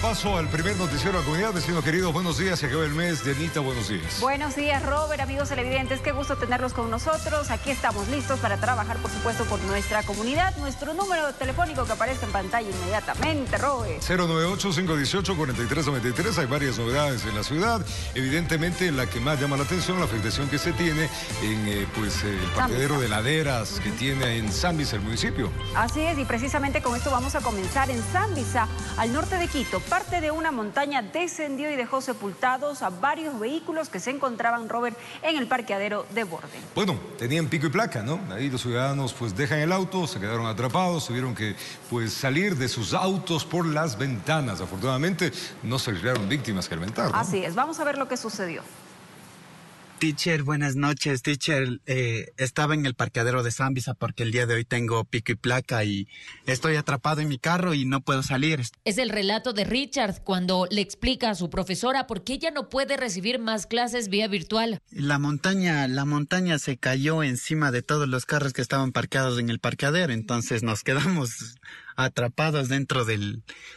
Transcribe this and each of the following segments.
paso al primer noticiero de la comunidad. Vecinos queridos, buenos días. Se acaba el mes. Dianita, buenos días. Buenos días, Robert, amigos televidentes. Qué gusto tenerlos con nosotros. Aquí estamos listos para trabajar, por supuesto, por nuestra comunidad. Nuestro número telefónico que aparece en pantalla inmediatamente, Robert. 098-518-4393. Hay varias novedades en la ciudad. Evidentemente, la que más llama la atención, la afectación que se tiene en el parqueadero de laderas que tiene en Zambisa, el municipio. Así es, y precisamente con esto vamos a comenzar. En Zambisa, al norte de Quito, parte de una montaña descendió y dejó sepultados a varios vehículos que se encontraban, Robert, en el parqueadero de borde. Bueno, tenían pico y placa, ¿no? Ahí los ciudadanos pues dejan el auto, se quedaron atrapados, tuvieron que pues salir de sus autos por las ventanas. Afortunadamente no se crearon víctimas que lamentar, ¿no? Así es, vamos a ver lo que sucedió. Teacher, buenas noches. Teacher, estaba en el parqueadero de Zambisa porque el día de hoy tengo pico y placa y estoy atrapado en mi carro y no puedo salir. Es el relato de Richard cuando le explica a su profesora por qué ella no puede recibir más clases vía virtual. La montaña se cayó encima de todos los carros que estaban parqueados en el parqueadero, entonces nos quedamos atrapados dentro de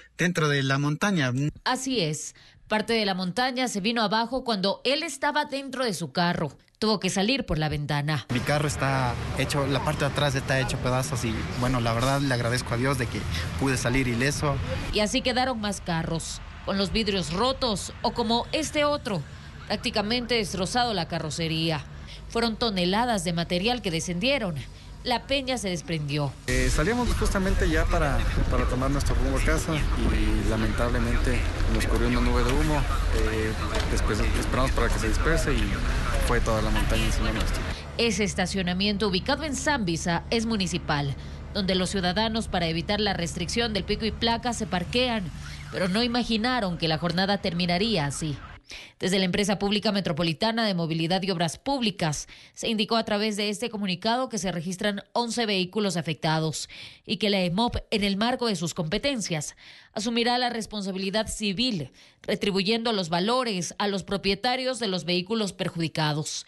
la montaña. Así es. Parte de la montaña se vino abajo cuando él estaba dentro de su carro. Tuvo que salir por la ventana. Mi carro está hecho, la parte de atrás está hecho pedazos y bueno, la verdad le agradezco a Dios de que pude salir ileso. Y así quedaron más carros, con los vidrios rotos o como este otro, prácticamente destrozado la carrocería. Fueron toneladas de material que descendieron. La peña se desprendió. Salíamos justamente ya para tomar nuestro rumbo a casa y lamentablemente nos corrió una nube de humo. Después esperamos para que se disperse y fue toda la montaña encima nuestro. Ese estacionamiento ubicado en Zambisa es municipal, donde los ciudadanos, para evitar la restricción del pico y placa, se parquean, pero no imaginaron que la jornada terminaría así. Desde la empresa pública metropolitana de movilidad y obras públicas se indicó a través de este comunicado que se registran 11 vehículos afectados y que la EMOP, en el marco de sus competencias, asumirá la responsabilidad civil, retribuyendo los valores a los propietarios de los vehículos perjudicados.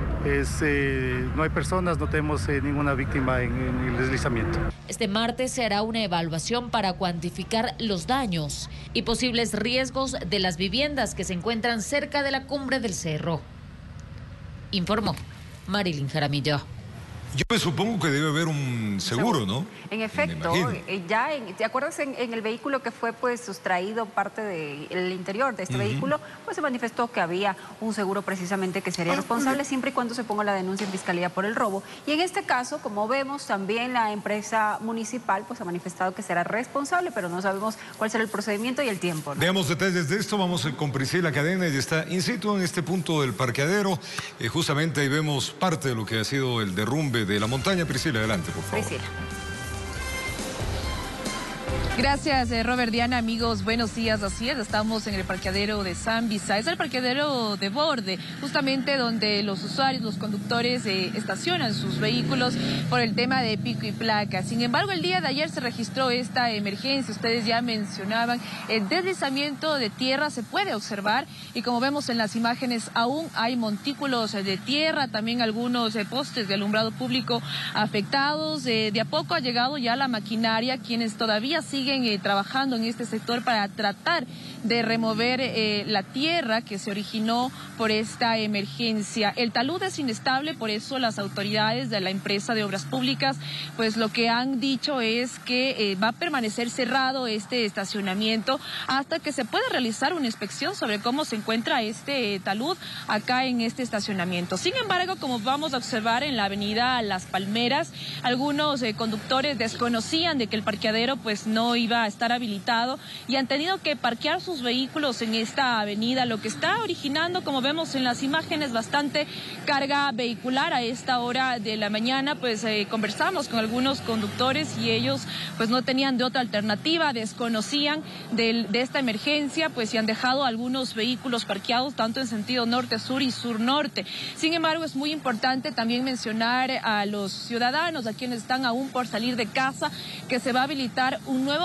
No hay personas, no tenemos ninguna víctima en el deslizamiento. Este martes se hará una evaluación para cuantificar los daños y posibles riesgos de las viviendas que se encuentran cerca de la cumbre del cerro. Informó Marilyn Jaramillo. Yo me supongo que debe haber un seguro, ¿no? En efecto, ¿te acuerdas en el vehículo que fue pues sustraído parte del interior de este vehículo? Pues se manifestó que había un seguro precisamente que sería responsable siempre y cuando se ponga la denuncia en fiscalía por el robo. Y en este caso, como vemos, también la empresa municipal pues ha manifestado que será responsable, pero no sabemos cuál será el procedimiento y el tiempo, ¿no? Veamos detalles de esto. Vamos con Priscila Cadena, ella está in situ en este punto del parqueadero. Justamente ahí vemos parte de lo que ha sido el derrumbe de la montaña. Priscila, adelante, por favor. Priscila. Gracias, Robert, Diana, amigos, buenos días. Así es, estamos en el parqueadero de Zambisa. Es el parqueadero de borde, justamente donde los usuarios, los conductores estacionan sus vehículos por el tema de pico y placa. Sin embargo, el día de ayer se registró esta emergencia. Ustedes ya mencionaban, el deslizamiento de tierra se puede observar y como vemos en las imágenes aún hay montículos de tierra, también algunos postes de alumbrado público afectados. De a poco ha llegado ya la maquinaria, quienes todavía siguen trabajando en este sector para tratar de remover la tierra que se originó por esta emergencia. El talud es inestable, por eso las autoridades de la empresa de obras públicas pues lo que han dicho es que va a permanecer cerrado este estacionamiento hasta que se pueda realizar una inspección sobre cómo se encuentra este talud acá en este estacionamiento. Sin embargo, como vamos a observar en la avenida Las Palmeras, algunos conductores desconocían de que el parqueadero pues no iba a estar habilitado y han tenido que parquear sus vehículos en esta avenida, lo que está originando, como vemos en las imágenes, bastante carga vehicular a esta hora de la mañana. Pues conversamos con algunos conductores y ellos pues no tenían de otra alternativa, desconocían de esta emergencia, pues y han dejado algunos vehículos parqueados tanto en sentido norte-sur y sur-norte. Sin embargo, es muy importante también mencionar a los ciudadanos, a quienes están aún por salir de casa, que se va a habilitar un nuevo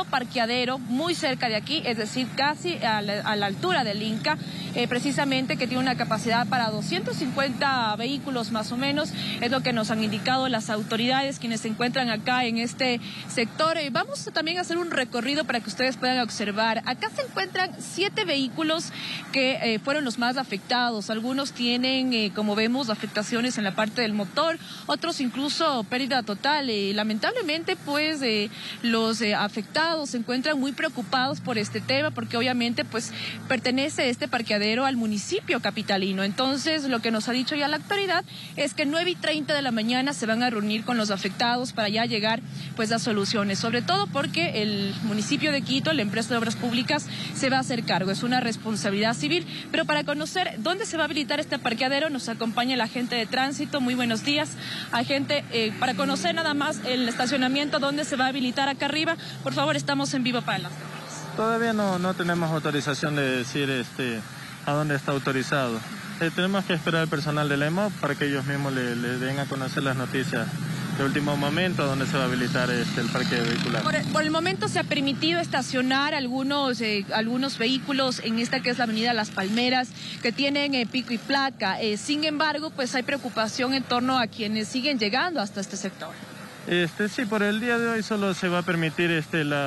nuevo parqueadero muy cerca de aquí, es decir, casi a la altura del Inca, precisamente que tiene una capacidad para 250 vehículos más o menos, es lo que nos han indicado las autoridades quienes se encuentran acá en este sector. Vamos también a hacer un recorrido para que ustedes puedan observar. Acá se encuentran 7 vehículos que fueron los más afectados. Algunos tienen, como vemos, afectaciones en la parte del motor, otros incluso pérdida total. Lamentablemente, pues, los afectados se encuentran muy preocupados por este tema, porque obviamente, pues, pertenece este parqueadero al municipio capitalino. Entonces, lo que nos ha dicho ya la autoridad es que 9:30 de la mañana se van a reunir con los afectados para ya llegar, pues, a soluciones. Sobre todo porque el municipio de Quito, la empresa de obras públicas, se va a hacer cargo. Es una responsabilidad civil. Pero para conocer dónde se va a habilitar este parqueadero, nos acompaña el agente de tránsito. Muy buenos días, agente. Para conocer nada más el estacionamiento, dónde se va a habilitar acá arriba, por favor, estamos en vivo para las cámaras. Todavía no tenemos autorización de decir a dónde está autorizado. Tenemos que esperar al personal del EMOP para que ellos mismos le den a conocer las noticias de último momento donde se va a habilitar el parque vehicular. Por el momento se ha permitido estacionar algunos vehículos en esta que es la avenida Las Palmeras, que tienen pico y placa. Sin embargo, pues hay preocupación en torno a quienes siguen llegando hasta este sector. Sí, por el día de hoy solo se va a permitir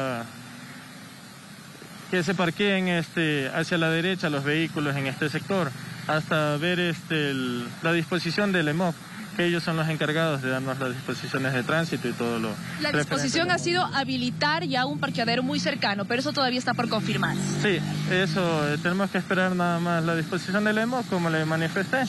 que se parqueen hacia la derecha los vehículos en este sector, hasta ver la disposición del EMOP, que ellos son los encargados de darnos las disposiciones de tránsito y todo lo... La disposición ha sido habilitar ya un parqueadero muy cercano, pero eso todavía está por confirmar. Sí, eso, tenemos que esperar nada más la disposición del EMOP, como le manifesté,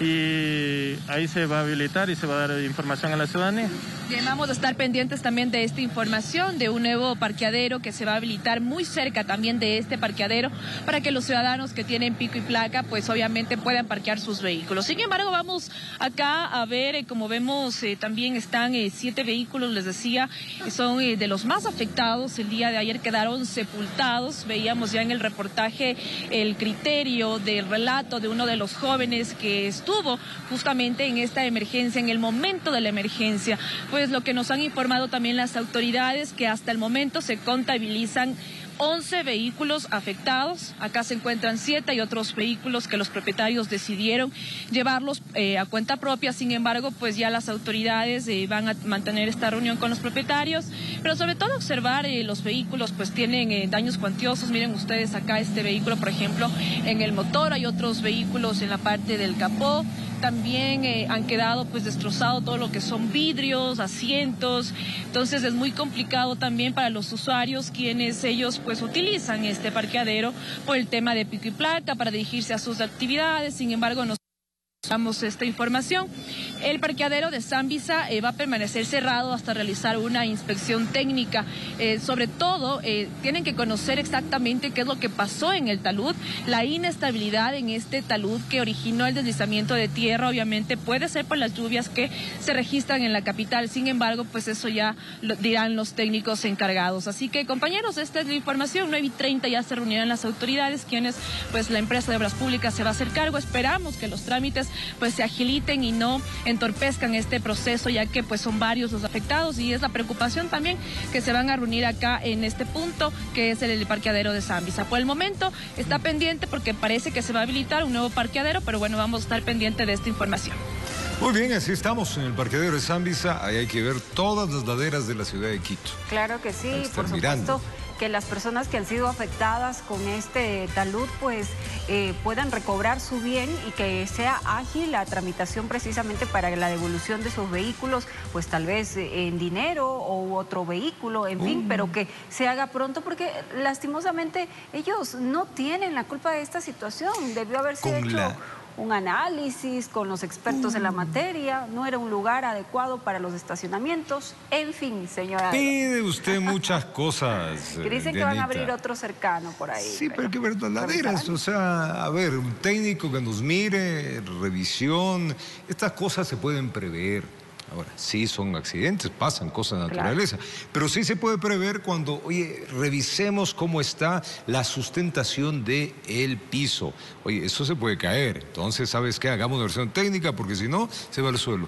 y ahí se va a habilitar y se va a dar información a la ciudadanía. Bien, vamos a estar pendientes también de esta información, de un nuevo parqueadero que se va a habilitar muy cerca también de este parqueadero, para que los ciudadanos que tienen pico y placa, pues obviamente puedan parquear sus vehículos. Sin embargo, vamos acá a ver, como vemos, también están 7 vehículos, les decía, son de los más afectados. El día de ayer quedaron sepultados. Veíamos ya en el reportaje el criterio del relato de uno de los jóvenes que estuvo justamente en esta emergencia, en el momento de la emergencia. Pues lo que nos han informado también las autoridades, que hasta el momento se contabilizan 11 vehículos afectados. Acá se encuentran 7 y otros vehículos que los propietarios decidieron llevarlos a cuenta propia. Sin embargo, pues ya las autoridades van a mantener esta reunión con los propietarios, pero sobre todo observar los vehículos, pues tienen daños cuantiosos. Miren ustedes acá este vehículo, por ejemplo, en el motor. Hay otros vehículos en la parte del capó. También han quedado pues destrozado todo lo que son vidrios, asientos. Entonces es muy complicado también para los usuarios, quienes ellos pues utilizan este parqueadero por el tema de pico y placa para dirigirse a sus actividades. Sin embargo, nos damos esta información. El parqueadero de Zambisa va a permanecer cerrado hasta realizar una inspección técnica. Sobre todo, tienen que conocer exactamente qué es lo que pasó en el talud. La inestabilidad en este talud que originó el deslizamiento de tierra, obviamente puede ser por las lluvias que se registran en la capital. Sin embargo, pues eso ya lo dirán los técnicos encargados. Así que, compañeros, esta es la información. 9:30 ya se reunirán las autoridades, quienes, pues la empresa de obras públicas se va a hacer cargo. Esperamos que los trámites pues se agiliten y no entorpezcan este proceso, ya que pues son varios los afectados, y es la preocupación también que se van a reunir acá en este punto, que es el parqueadero de Zambisa. Por el momento está pendiente porque parece que se va a habilitar un nuevo parqueadero, pero bueno, vamos a estar pendiente de esta información. Muy bien, así estamos en el parqueadero de Zambisa. Ahí hay que ver todas las laderas de la ciudad de Quito. Claro que sí, por supuesto, que las personas que han sido afectadas con este talud pues puedan recobrar su bien y que sea ágil la tramitación precisamente para la devolución de sus vehículos, pues tal vez en dinero o otro vehículo, en fin, pero que se haga pronto, porque lastimosamente ellos no tienen la culpa de esta situación. Debió haberse hecho un análisis con los expertos en la materia, no era un lugar adecuado para los estacionamientos, en fin, señora. Pide usted muchas cosas. Que dicen que van a abrir otro cercano por ahí. Sí, pero hay que ver las laderas, o sea, a ver, un técnico que nos mire, revisión, estas cosas se pueden prever. Ahora, sí son accidentes, pasan cosas de naturaleza, pero sí se puede prever cuando, oye, revisemos cómo está la sustentación del piso. Oye, eso se puede caer, entonces, ¿sabes qué? Hagamos una versión técnica porque si no, se va al suelo.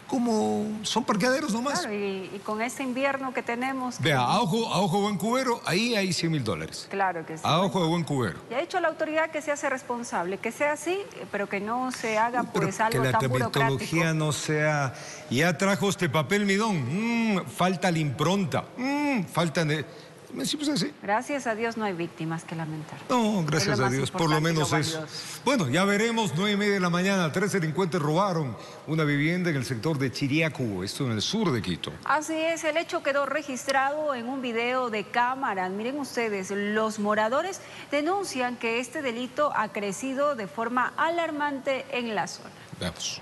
como son parqueaderos nomás. Claro, y con este invierno que tenemos... Vea, a ojo buen cubero, ahí hay $100,000. Claro que sí. A ojo de buen cubero. Y ha dicho la autoridad que se hace responsable, que sea así, pero que no se haga pues algo tan burocrático. Que la tramitología no sea... Ya trajo este papel midón, falta la impronta, falta... Sí, pues así. Gracias a Dios no hay víctimas que lamentar. No, gracias a Dios, por lo menos eso. Bueno, ya veremos, 9:30 de la mañana, 3 delincuentes robaron una vivienda en el sector de Chiriacu, esto en el sur de Quito. Así es, el hecho quedó registrado en un video de cámara. Miren ustedes, los moradores denuncian que este delito ha crecido de forma alarmante en la zona. Veamos.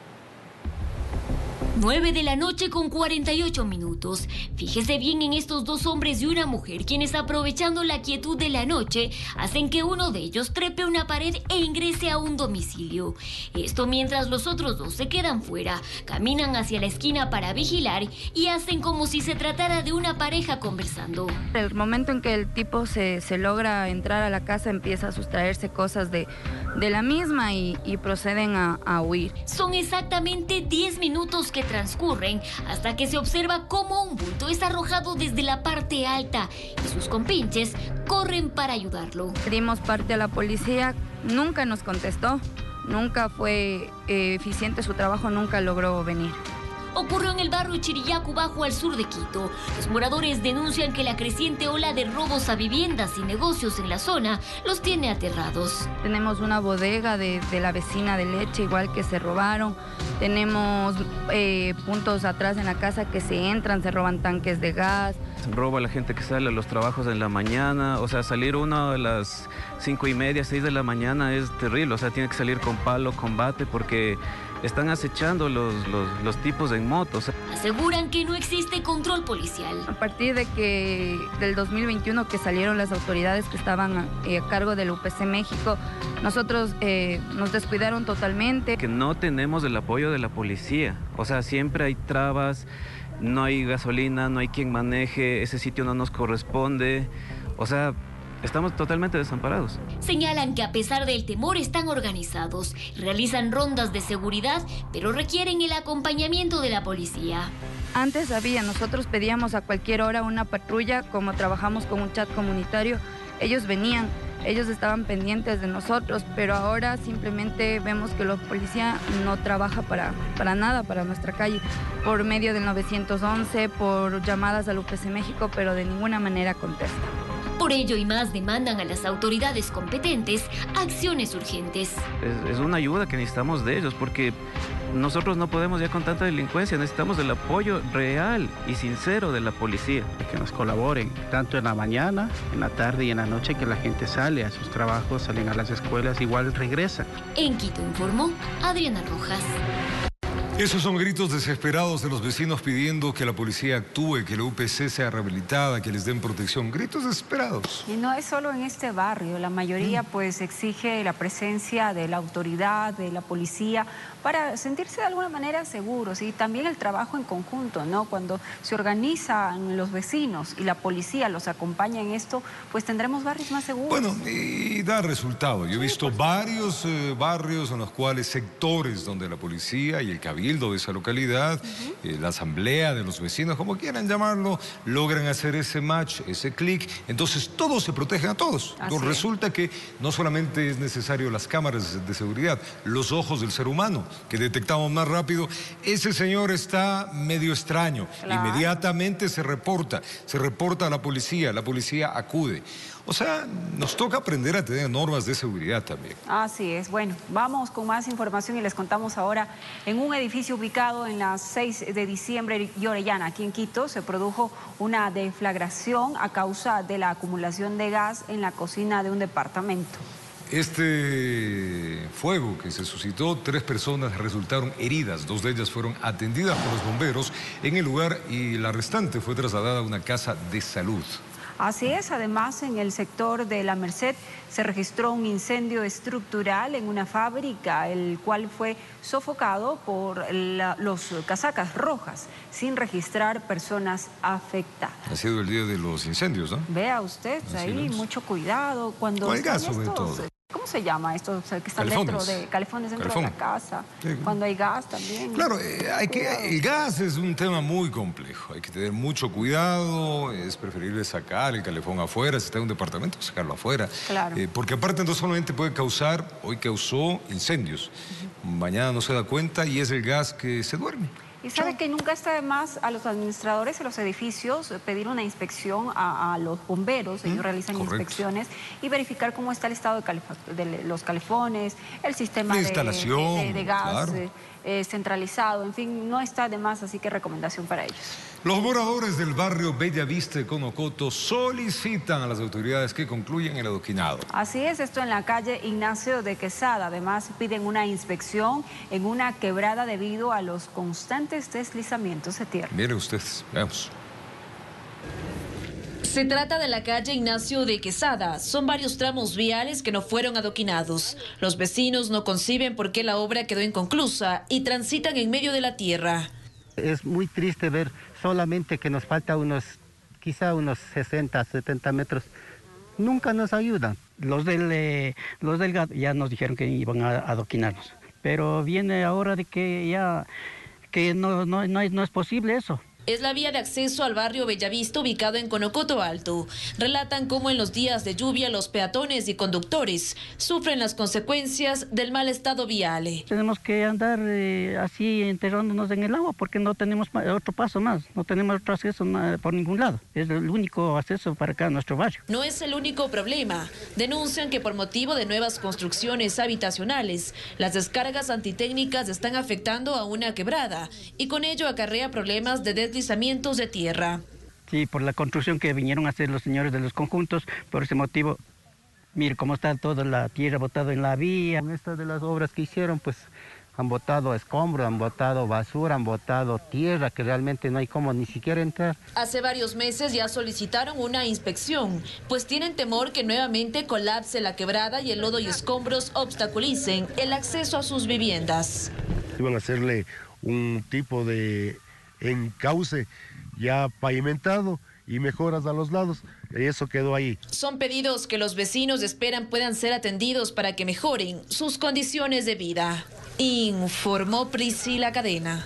9 de la noche con 48 minutos. Fíjese bien en estos dos hombres y una mujer, quienes aprovechando la quietud de la noche, hacen que uno de ellos trepe una pared e ingrese a un domicilio. Esto mientras los otros dos se quedan fuera, caminan hacia la esquina para vigilar y hacen como si se tratara de una pareja conversando. El momento en que el tipo se logra entrar a la casa, empieza a sustraerse cosas de la misma y proceden a huir. Son exactamente 10 minutos que transcurren hasta que se observa cómo un bulto es arrojado desde la parte alta y sus compinches corren para ayudarlo. Dimos parte a la policía, nunca nos contestó, nunca fue eficiente su trabajo, nunca logró venir. Ocurrió en el barrio Chiriacu Bajo al sur de Quito. Los moradores denuncian que la creciente ola de robos a viviendas y negocios en la zona los tiene aterrados. Tenemos una bodega de la vecina de leche igual que se robaron. Tenemos puntos atrás en la casa que se entran, se roban tanques de gas. Roba a la gente que sale a los trabajos en la mañana, o sea, salir uno a las 5:30, 6 de la mañana es terrible, o sea, tiene que salir con palo, con bate, porque están acechando los tipos en motos. Aseguran que no existe control policial. A partir del 2021 que salieron las autoridades que estaban a cargo del UPC México, nosotros nos descuidaron totalmente. Que no tenemos el apoyo de la policía, o sea, siempre hay trabas, no hay gasolina, no hay quien maneje, ese sitio no nos corresponde, o sea, estamos totalmente desamparados. Señalan que a pesar del temor están organizados, realizan rondas de seguridad, pero requieren el acompañamiento de la policía. Antes nosotros pedíamos a cualquier hora una patrulla, como trabajamos con un chat comunitario, ellos venían, ellos estaban pendientes de nosotros, pero ahora simplemente vemos que la policía no trabaja para nada, para nuestra calle, por medio del 911, por llamadas al UPC México, pero de ninguna manera contesta. Por ello y más demandan a las autoridades competentes acciones urgentes. Es una ayuda que necesitamos de ellos porque nosotros no podemos ya con tanta delincuencia, necesitamos el apoyo real y sincero de la policía. Que nos colaboren, tanto en la mañana, en la tarde y en la noche, que la gente sale a sus trabajos, salen a las escuelas, igual regresan. En Quito informó Adriana Rojas. Esos son gritos desesperados de los vecinos pidiendo que la policía actúe, que la UPC sea rehabilitada, que les den protección. Gritos desesperados. Y no es solo en este barrio, la mayoría pues exige la presencia de la autoridad, de la policía, para sentirse de alguna manera seguros y también el trabajo en conjunto, ¿no? Cuando se organizan los vecinos y la policía los acompaña en esto, pues tendremos barrios más seguros. Bueno, y da resultado. Yo he visto varios barrios en los cuales sectores donde la policía y el cabildo de esa localidad, la asamblea de los vecinos, como quieran llamarlo, logran hacer ese match, ese clic, entonces todos se protegen a todos. Entonces resulta que no solamente es necesario las cámaras de seguridad, los ojos del ser humano, que detectamos más rápido, ese señor está medio extraño, inmediatamente se reporta a la policía acude. O sea, nos toca aprender a tener normas de seguridad también. Así es. Bueno, vamos con más información y les contamos ahora. En un edificio ubicado en la 6 de diciembre y Orellana, aquí en Quito, se produjo una deflagración a causa de la acumulación de gas en la cocina de un departamento. Este fuego que se suscitó, 3 personas resultaron heridas, 2 de ellas fueron atendidas por los bomberos en el lugar y la restante fue trasladada a una casa de salud. Así es, además en el sector de La Merced se registró un incendio estructural en una fábrica, el cual fue sofocado por los casacas rojas, sin registrar personas afectadas. Ha sido el día de los incendios, ¿no? Vea usted, ahí mucho cuidado cuando... Con el gas sobre todo. ¿Cómo se llama esto? O sea, que están dentro de calefones dentro de la casa, sí. Cuando hay gas también. Claro, el gas es un tema muy complejo, hay que tener mucho cuidado, es preferible sacar el calefón afuera, si está en un departamento, sacarlo afuera. Claro. Porque aparte no solamente puede causar, hoy causó incendios, mañana no se da cuenta y es el gas que se duerme. Y sabe que nunca está de más a los administradores de los edificios pedir una inspección a los bomberos, ellos realizan inspecciones y verificar cómo está el estado de los calefones, el sistema de instalación, de gas claro. Centralizado, en fin, no está de más, así que recomendación para ellos. Los moradores del barrio Bellavista de Conocoto solicitan a las autoridades que concluyan el adoquinado. Así es, esto en la calle Ignacio de Quesada. Además, piden una inspección en una quebrada debido a los constantes deslizamientos de tierra. Miren ustedes, veamos. Se trata de la calle Ignacio de Quesada. Son varios tramos viales que no fueron adoquinados. Los vecinos no conciben por qué la obra quedó inconclusa y transitan en medio de la tierra. Es muy triste ver solamente que nos falta quizá unos 60, 70 metros. Nunca nos ayudan. Los del GAD ya nos dijeron que iban a adoquinarnos. Pero viene ahora de que no es posible eso. Es la vía de acceso al barrio Bellavista ubicado en Conocoto Alto. Relatan cómo en los días de lluvia los peatones y conductores sufren las consecuencias del mal estado vial. Tenemos que andar así enterrándonos en el agua porque no tenemos otro paso más, no tenemos otro acceso por ningún lado. Es el único acceso para acá a nuestro barrio. No es el único problema. Denuncian que por motivo de nuevas construcciones habitacionales, las descargas antitécnicas están afectando a una quebrada y con ello acarrea problemas de deslizamientos de tierra. Sí, por la construcción que vinieron a hacer los señores de los conjuntos, por ese motivo, mire cómo está toda la tierra botada en la vía. En estas de las obras que hicieron, pues han botado escombros, han botado basura, han botado tierra, que realmente no hay cómo ni siquiera entrar. Hace varios meses ya solicitaron una inspección, pues tienen temor que nuevamente colapse la quebrada y el lodo y escombros obstaculicen el acceso a sus viviendas. Iban a hacerle un tipo de encauce ya pavimentado y mejoras a los lados, y eso quedó ahí. Son pedidos que los vecinos esperan puedan ser atendidos para que mejoren sus condiciones de vida. Informó Priscila Cadena.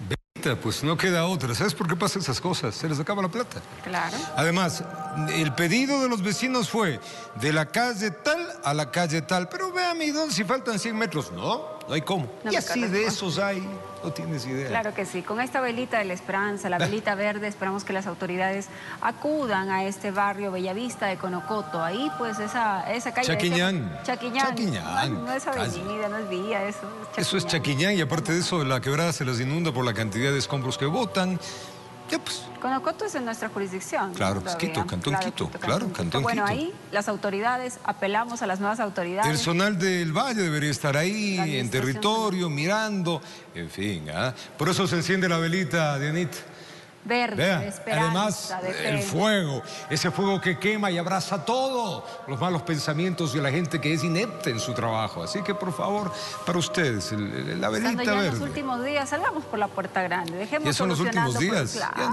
Pues no queda otra. ¿Sabes por qué pasan esas cosas? Se les acaba la plata. Claro. Además, el pedido de los vecinos fue de la calle tal a la calle tal. Pero vea, mi don, si faltan 100 metros. No hay cómo. No, y así de esos hay. No tienes idea. Claro que sí. Con esta velita de la esperanza, la velita verde, esperamos que las autoridades acudan a este barrio Bellavista de Conocoto. Ahí, pues, esa calle... Chaquiñán. Chaquiñán. No es avenida, no es vía, eso es Chaquiñán. Eso es Chaquiñán y aparte de eso, la quebrada se les inunda por la cantidad de escombros que botan. Ya, pues. Conocoto es en nuestra jurisdicción. Claro, pues Quito, Cantón Quito. Claro, Cantón Bueno, Quito. Ahí las autoridades, apelamos a las nuevas autoridades. Personal del Valle debería estar ahí, en territorio, mirando, en fin. Por eso se enciende la velita, Dianit. Verde, Vea, de esperanza, además, de el fuego, ese fuego que quema y abraza todo los malos pensamientos de la gente que es inepta en su trabajo. Así que, por favor, para ustedes, la velita verde. En los últimos días, salgamos por la puerta grande. Dejemos ya son los últimos días.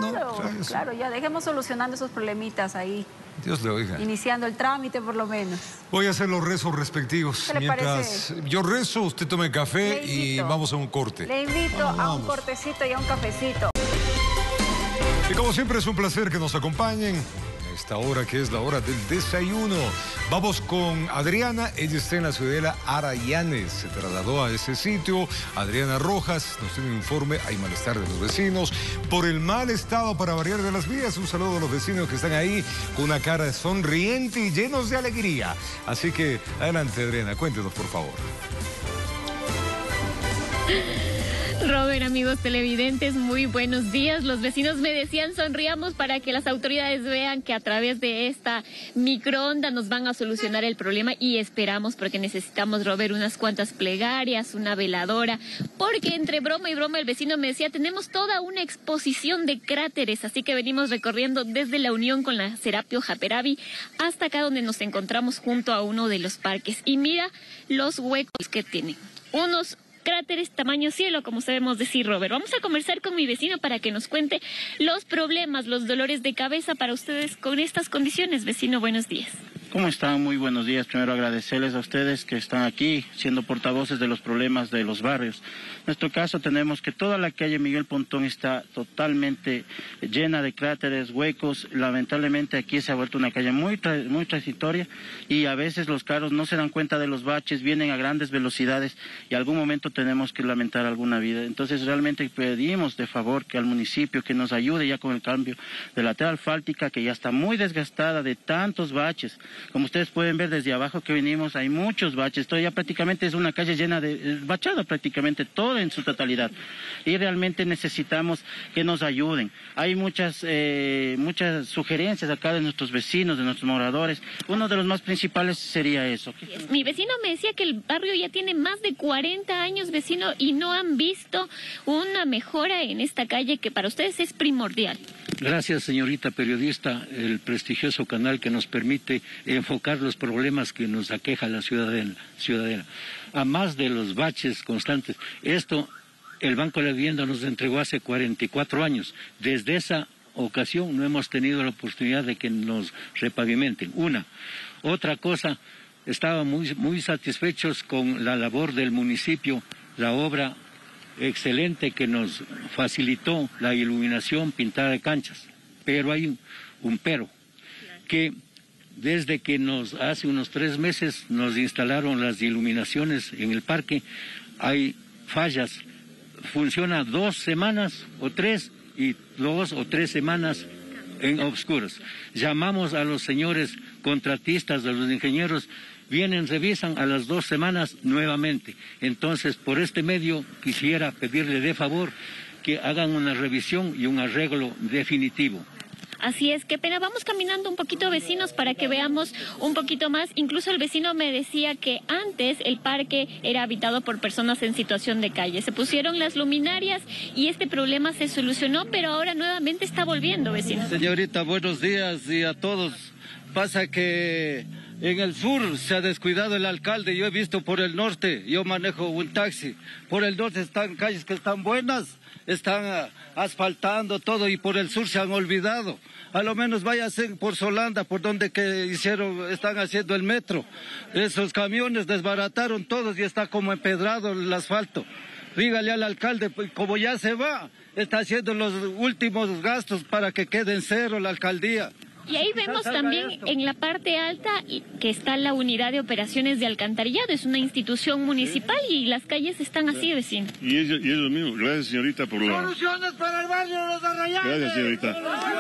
Claro, ya dejemos solucionando esos problemitas ahí. Dios le oiga. Iniciando el trámite, por lo menos. Voy a hacer los rezos respectivos. ¿Qué le Mientras parece? yo rezo, usted tome café y vamos a un corte. Le invito a un cortecito y a un cafecito. Y como siempre es un placer que nos acompañen a esta hora que es la hora del desayuno. Vamos con Adriana, ella está en la ciudadela Arayanes, se trasladó a ese sitio. Adriana Rojas nos tiene un informe, hay malestar de los vecinos por el mal estado para variar de las vías. Un saludo a los vecinos que están ahí con una cara sonriente y llenos de alegría. Así que adelante, Adriana, cuéntenos por favor. Robert, amigos televidentes, muy buenos días. Los vecinos me decían sonriamos para que las autoridades vean que a través de esta microonda nos van a solucionar el problema y esperamos porque necesitamos, Robert, unas cuantas plegarias, una veladora, porque entre broma y broma el vecino me decía tenemos toda una exposición de cráteres, así que venimos recorriendo desde la unión con la Serapio Japeravi hasta acá donde nos encontramos junto a uno de los parques y mira los huecos que tienen, unos cráteres tamaño cielo, como sabemos decir, Robert. Vamos a conversar con mi vecino para que nos cuente los problemas, los dolores de cabeza para ustedes con estas condiciones. Vecino, buenos días. ¿Cómo están? Muy buenos días. Primero agradecerles a ustedes que están aquí siendo portavoces de los problemas de los barrios. En nuestro caso tenemos que toda la calle Miguel Pontón está totalmente llena de cráteres, huecos. Lamentablemente aquí se ha vuelto una calle muy transitoria y a veces los carros no se dan cuenta de los baches, vienen a grandes velocidades y algún momento tenemos que lamentar alguna vida. Entonces realmente pedimos de favor que al municipio que nos ayude ya con el cambio de la tela asfáltica que ya está muy desgastada de tantos baches. Como ustedes pueden ver desde abajo que venimos, hay muchos baches. Esto ya prácticamente es una calle llena de bachada, prácticamente toda en su totalidad. Y realmente necesitamos que nos ayuden. Hay muchas sugerencias acá de nuestros vecinos, de nuestros moradores. Uno de los más principales sería eso. Mi vecino me decía que el barrio ya tiene más de 40 años, vecino, y no han visto una mejora en esta calle que para ustedes es primordial. Gracias, señorita periodista, el prestigioso canal que nos permite enfocar los problemas que nos aqueja la ciudadana. A más de los baches constantes, esto el Banco de la Vivienda nos entregó hace 44 años. Desde esa ocasión no hemos tenido la oportunidad de que nos repavimenten. Otra cosa, estábamos muy satisfechos con la labor del municipio, la obra excelente que nos facilitó la iluminación pintada de canchas, pero hay un pero, que desde que hace unos 3 meses nos instalaron las iluminaciones en el parque, hay fallas, funciona 2 semanas o 3 y 2 o 3 semanas en oscuros. Llamamos a los señores contratistas, a los ingenieros, vienen, revisan a las 2 semanas nuevamente. Entonces, por este medio quisiera pedirle de favor que hagan una revisión y un arreglo definitivo. Así es, qué pena. Vamos caminando un poquito, vecinos, para que veamos un poquito más. Incluso el vecino me decía que antes el parque era habitado por personas en situación de calle. Se pusieron las luminarias y este problema se solucionó, pero ahora nuevamente está volviendo, vecino. Señorita, buenos días y a todos. Pasa que en el sur se ha descuidado el alcalde. Yo he visto por el norte, yo manejo un taxi. Por el norte están calles que están buenas, están asfaltando todo, y por el sur se han olvidado. A lo menos váyase por Solanda, por donde están haciendo el metro. Esos camiones desbarataron todos y está como empedrado el asfalto. Dígale al alcalde, como ya se va, está haciendo los últimos gastos para que quede en cero la alcaldía. Y ahí vemos también en la parte alta que está la unidad de operaciones de alcantarillado. Es una institución municipal y las calles están así, vecino. Y ellos mismos. Gracias, señorita, por la... ¡Soluciones para el barrio de los Arrayanes! Gracias, señorita,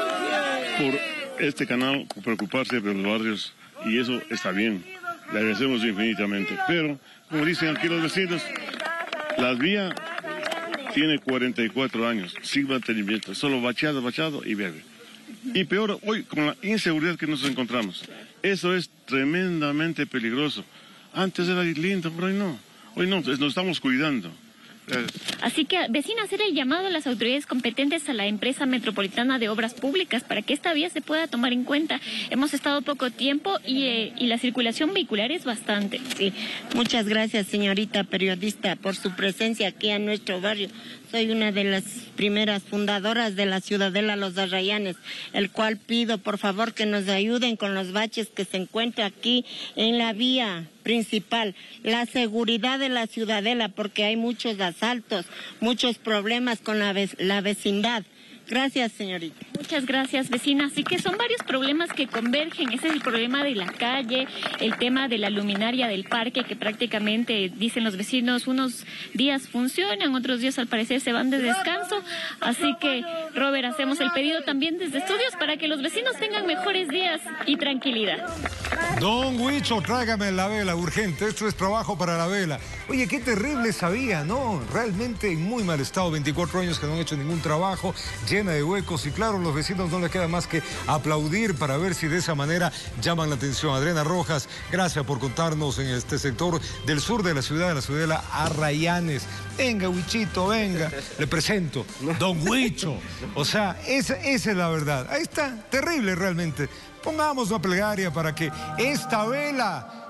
por este canal, por preocuparse de los barrios. Y eso está bien. Le agradecemos infinitamente. Pero, como dicen aquí los vecinos, la vía tiene 44 años, sin mantenimiento. Solo bachado y verde. Y peor hoy, con la inseguridad que nos encontramos. Eso es tremendamente peligroso. Antes era lindo, pero hoy no. Hoy no, nos estamos cuidando. Así que, vecina, hacer el llamado a las autoridades competentes, a la empresa metropolitana de obras públicas, para que esta vía se pueda tomar en cuenta. Hemos estado poco tiempo y la circulación vehicular es bastante. Sí, muchas gracias, señorita periodista, por su presencia aquí en nuestro barrio. Soy una de las primeras fundadoras de la Ciudadela Los Arrayanes, el cual pido por favor que nos ayuden con los baches que se encuentran aquí en la vía principal, la seguridad de la Ciudadela, porque hay muchos asaltos, muchos problemas con la vecindad. Gracias, señorita. Muchas gracias, vecina. Así que son varios problemas que convergen. Ese es el problema de la calle, el tema de la luminaria del parque, que prácticamente, dicen los vecinos, unos días funcionan, otros días al parecer se van de descanso. Así que, Robert, hacemos el pedido también desde estudios para que los vecinos tengan mejores días y tranquilidad. Don Huicho, tráigame la vela, urgente. Esto es trabajo para la vela. Oye, qué terrible esa vía, ¿no? Realmente en muy mal estado, 24 años que no han hecho ningún trabajo, llena de huecos, y claro, los vecinos no les queda más que aplaudir para ver si de esa manera llaman la atención. Adriana Rojas, gracias por contarnos en este sector del sur de la Ciudadela Arrayanes. Venga, Huichito, venga, le presento, Don Huicho. O sea, esa es la verdad. Ahí está, terrible realmente. Pongamos una plegaria para que esta vela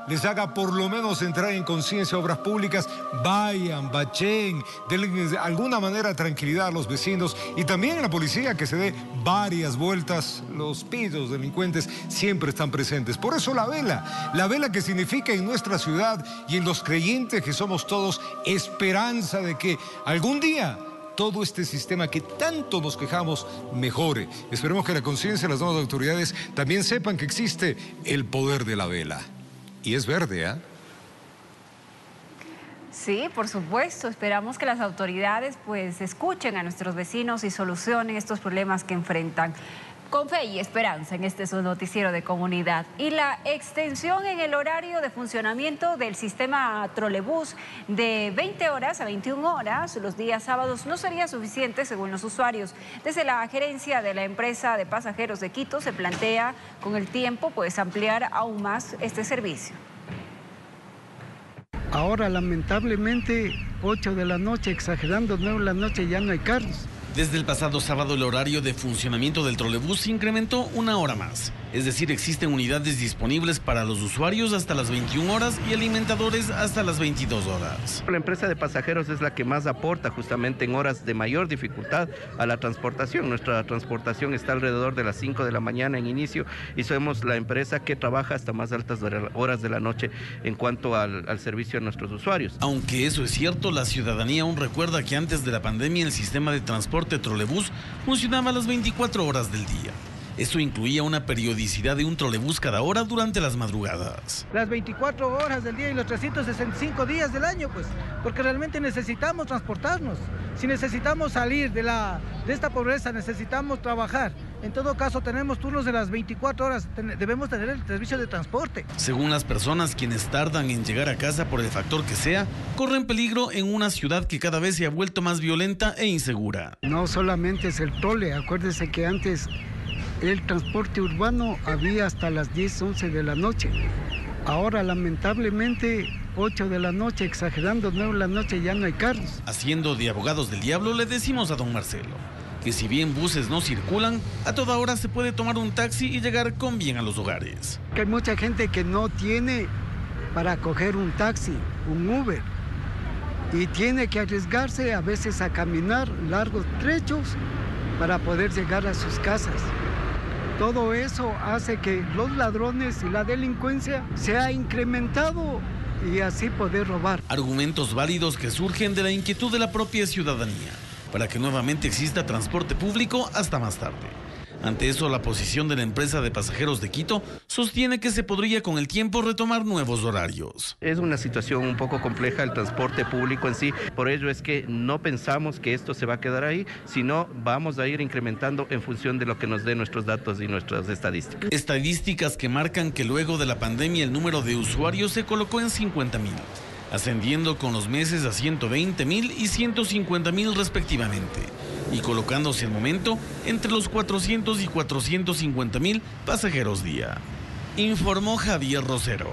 les haga por lo menos entrar en conciencia obras públicas, vayan, bachen, denle de alguna manera tranquilidad a los vecinos y también a la policía que se dé varias vueltas. Los pillos delincuentes siempre están presentes. Por eso la vela que significa en nuestra ciudad y en los creyentes que somos todos esperanza de que algún día todo este sistema que tanto nos quejamos mejore. Esperemos que la conciencia de las nuevas autoridades también sepan que existe el poder de la vela. Y es verde, ¿eh? Sí, por supuesto. Esperamos que las autoridades pues escuchen a nuestros vecinos y solucionen estos problemas que enfrentan. Con fe y esperanza en este su noticiero de comunidad. Y la extensión en el horario de funcionamiento del sistema trolebús de 20 horas a 21 horas los días sábados no sería suficiente según los usuarios. Desde la gerencia de la empresa de pasajeros de Quito se plantea con el tiempo pues ampliar aún más este servicio. Ahora lamentablemente 8 de la noche, exagerando 9 de la noche ya no hay carros. Desde el pasado sábado el horario de funcionamiento del trolebús se incrementó 1 hora más. Es decir, existen unidades disponibles para los usuarios hasta las 21 horas y alimentadores hasta las 22 horas. La empresa de pasajeros es la que más aporta justamente en horas de mayor dificultad a la transportación. Nuestra transportación está alrededor de las 5 de la mañana en inicio y somos la empresa que trabaja hasta más altas horas de la noche en cuanto al servicio a nuestros usuarios. Aunque eso es cierto, la ciudadanía aún recuerda que antes de la pandemia el sistema de transporte trolebús funcionaba a las 24 horas del día. Esto incluía una periodicidad de un trolebús cada hora durante las madrugadas. Las 24 horas del día y los 365 días del año, pues, porque realmente necesitamos transportarnos. Si necesitamos salir de esta pobreza, necesitamos trabajar. En todo caso, tenemos turnos de las 24 horas, debemos tener el servicio de transporte. Según las personas, quienes tardan en llegar a casa por el factor que sea, corren peligro en una ciudad que cada vez se ha vuelto más violenta e insegura. No solamente es el trole, acuérdese que antes el transporte urbano había hasta las 10, 11 de la noche. Ahora, lamentablemente, 8 de la noche, exagerando 9 de la noche, ya no hay carros. Haciendo de abogados del diablo, le decimos a don Marcelo que si bien buses no circulan, a toda hora se puede tomar un taxi y llegar con bien a los hogares. Que hay mucha gente que no tiene para coger un taxi, un Uber, y tiene que arriesgarse a veces a caminar largos trechos para poder llegar a sus casas. Todo eso hace que los ladrones y la delincuencia se ha incrementado y así poder robar. Argumentos válidos que surgen de la inquietud de la propia ciudadanía para que nuevamente exista transporte público hasta más tarde. Ante eso, la posición de la empresa de pasajeros de Quito sostiene que se podría con el tiempo retomar nuevos horarios. Es una situación un poco compleja el transporte público en sí, por ello es que no pensamos que esto se va a quedar ahí, sino vamos a ir incrementando en función de lo que nos den nuestros datos y nuestras estadísticas. Estadísticas que marcan que luego de la pandemia el número de usuarios se colocó en 50.000. Ascendiendo con los meses a 120.000 y 150.000 respectivamente, y colocándose al momento entre los 400 y 450.000 pasajeros día. Informó Javier Rosero.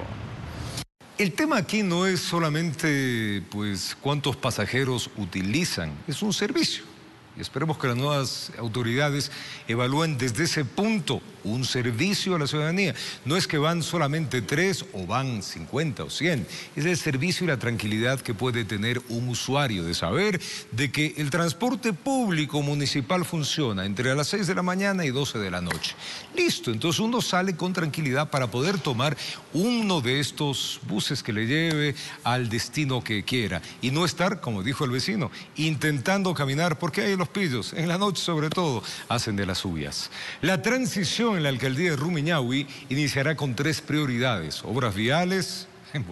El tema aquí no es solamente pues cuántos pasajeros utilizan, es un servicio. Y esperemos que las nuevas autoridades evalúen desde ese punto un servicio a la ciudadanía. No es que van solamente 3 o van 50 o 100. Es el servicio y la tranquilidad que puede tener un usuario de saber de que el transporte público municipal funciona entre las 6 de la mañana y 12 de la noche. Listo, entonces uno sale con tranquilidad para poder tomar uno de estos buses que le lleve al destino que quiera y no estar, como dijo el vecino, intentando caminar, porque hay los pillos, en la noche sobre todo, hacen de las suyas. La transición en la alcaldía de Rumiñahui iniciará con 3 prioridades: obras viales.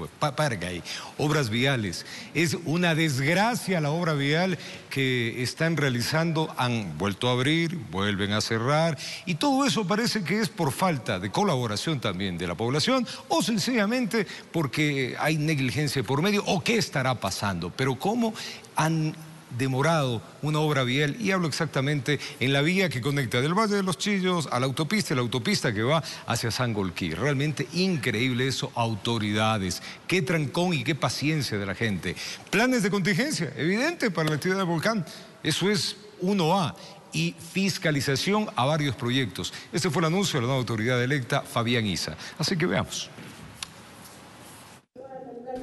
Obras viales. Es una desgracia la obra vial que están realizando, han vuelto a abrir, vuelven a cerrar, y todo eso parece que es por falta de colaboración también de la población o sencillamente porque hay negligencia por medio o qué estará pasando. Pero cómo han demorado una obra vial, y hablo exactamente en la vía que conecta del Valle de los Chillos a la autopista que va hacia Sangolquí. Realmente increíble eso, autoridades. Qué trancón y qué paciencia de la gente. Planes de contingencia, evidente para la actividad del volcán. Eso es 1A. Y fiscalización a varios proyectos. Este fue el anuncio de la nueva autoridad electa, Fabián Isa. Así que veamos.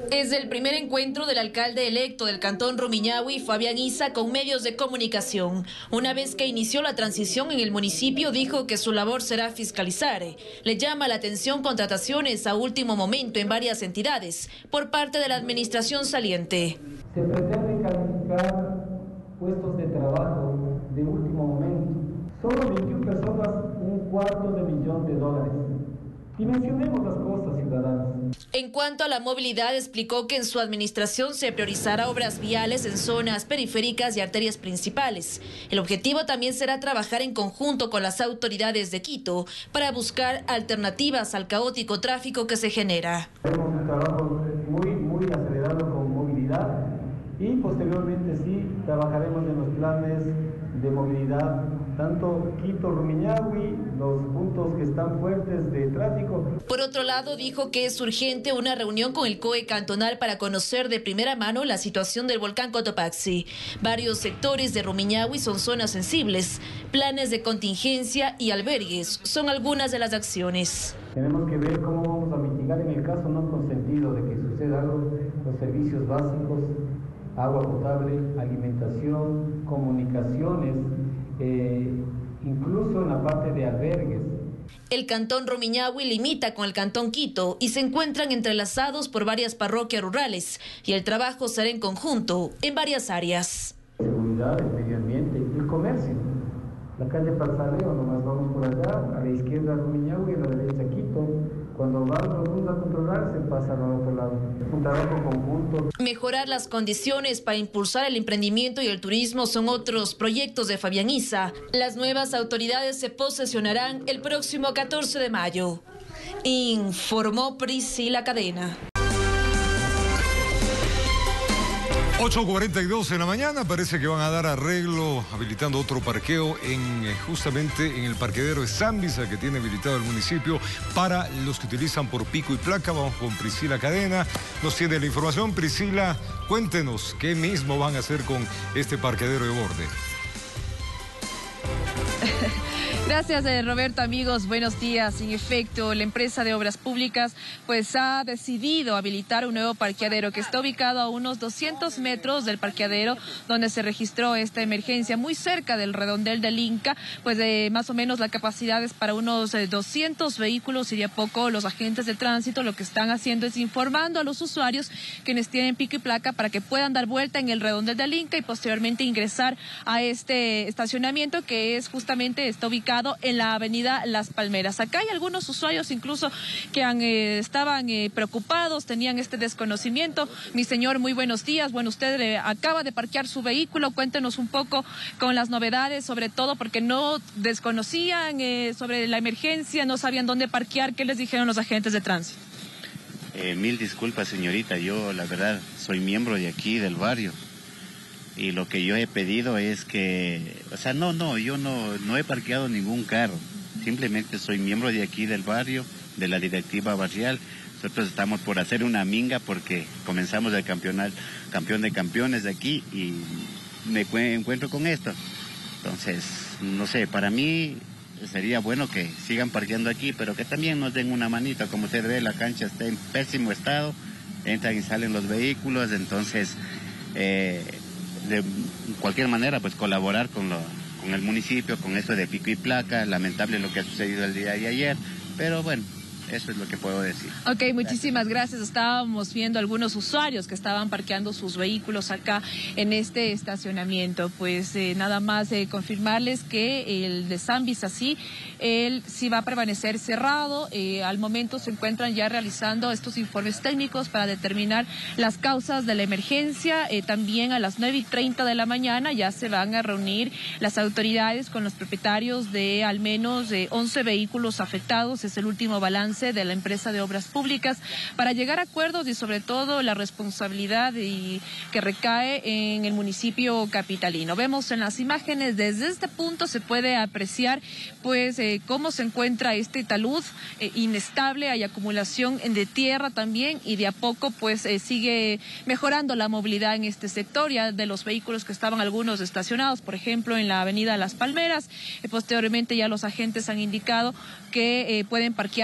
Es el primer encuentro del alcalde electo del cantón Rumiñahui, Fabián Isa, con medios de comunicación. Una vez que inició la transición en el municipio, dijo que su labor será fiscalizar. Le llama la atención contrataciones a último momento en varias entidades por parte de la administración saliente. Se pretende calificar puestos de trabajo de último momento. Solo 21 personas, $250,000. Dimensionemos las cosas, ciudadanos. En cuanto a la movilidad, explicó que en su administración se priorizará obras viales en zonas periféricas y arterias principales. El objetivo también será trabajar en conjunto con las autoridades de Quito para buscar alternativas al caótico tráfico que se genera. Tenemos un trabajo muy acelerado con movilidad y posteriormente sí trabajaremos en los planes de movilidad, tanto Quito, Rumiñahui, los puntos que están fuertes de tráfico. Por otro lado, dijo que es urgente una reunión con el COE cantonal para conocer de primera mano la situación del volcán Cotopaxi. Varios sectores de Rumiñahui son zonas sensibles. Planes de contingencia y albergues son algunas de las acciones. Tenemos que ver cómo vamos a mitigar en el caso no consentido de que suceda algo, los servicios básicos, agua potable, alimentación, comunicaciones, incluso en la parte de albergues. El cantón Rumiñahui limita con el cantón Quito y se encuentran entrelazados por varias parroquias rurales y el trabajo será en conjunto en varias áreas. Seguridad, el medio ambiente y el comercio. La calle Parzaleo, nomás vamos por allá, a la izquierda Rumiñahui y a la derecha Quito. Cuando van los mundos a controlar, se pasa al otro lado. Un trabajo conjunto. Mejorar las condiciones para impulsar el emprendimiento y el turismo son otros proyectos de Fabián Isa. Las nuevas autoridades se posesionarán el próximo 14 de mayo. Informó Priscila Cadena. 8:42 en la mañana, parece que van a dar arreglo habilitando otro parqueo justamente en el parqueadero de Zambisa que tiene habilitado el municipio para los que utilizan por pico y placa. Vamos con Priscila Cadena, nos tiene la información. Priscila, cuéntenos qué mismo van a hacer con este parqueadero de borde. Gracias, Roberto. Amigos, buenos días. En efecto, la empresa de obras públicas pues ha decidido habilitar un nuevo parqueadero que está ubicado a unos 200 metros del parqueadero donde se registró esta emergencia, muy cerca del redondel del Inca, pues más o menos la capacidad es para unos 200 vehículos y de a poco los agentes de tránsito lo que están haciendo es informando a los usuarios quienes tienen pico y placa para que puedan dar vuelta en el redondel del Inca y posteriormente ingresar a este estacionamiento que es justamente está ubicado en la avenida Las Palmeras. Acá hay algunos usuarios incluso que estaban preocupados, tenían este desconocimiento. Mi señor, muy buenos días. Bueno, usted acaba de parquear su vehículo. Cuéntenos un poco con las novedades, sobre todo porque no desconocían sobre la emergencia, no sabían dónde parquear. ¿Qué les dijeron los agentes de tránsito? Mil disculpas, señorita. Yo, la verdad, soy miembro de aquí, del barrio. Y lo que yo he pedido es que, o sea, yo no he parqueado ningún carro. Simplemente soy miembro de aquí del barrio, de la directiva barrial. Nosotros estamos por hacer una minga porque comenzamos el campeón de campeones de aquí y me encuentro con esto. Entonces, no sé, para mí sería bueno que sigan parqueando aquí, pero que también nos den una manita. Como usted ve, la cancha está en pésimo estado, entran y salen los vehículos, entonces... de cualquier manera, pues colaborar con el municipio, con esto de pico y placa. Lamentable lo que ha sucedido el día de ayer, pero bueno, eso es lo que puedo decir. Ok, muchísimas gracias. Estábamos viendo algunos usuarios que estaban parqueando sus vehículos acá en este estacionamiento. Pues nada más confirmarles que el de Zambisa él sí va a permanecer cerrado. Al momento se encuentran ya realizando estos informes técnicos para determinar las causas de la emergencia. También a las 9:30 de la mañana ya se van a reunir las autoridades con los propietarios de al menos 11 vehículos afectados. Es el último balance de la empresa de obras públicas para llegar a acuerdos y sobre todo la responsabilidad que recae en el municipio capitalino. Vemos en las imágenes desde este punto se puede apreciar pues cómo se encuentra este talud inestable, hay acumulación de tierra también y de a poco pues sigue mejorando la movilidad en este sector ya de los vehículos que estaban algunos estacionados, por ejemplo en la avenida Las Palmeras. Posteriormente ya los agentes han indicado que pueden parquear en este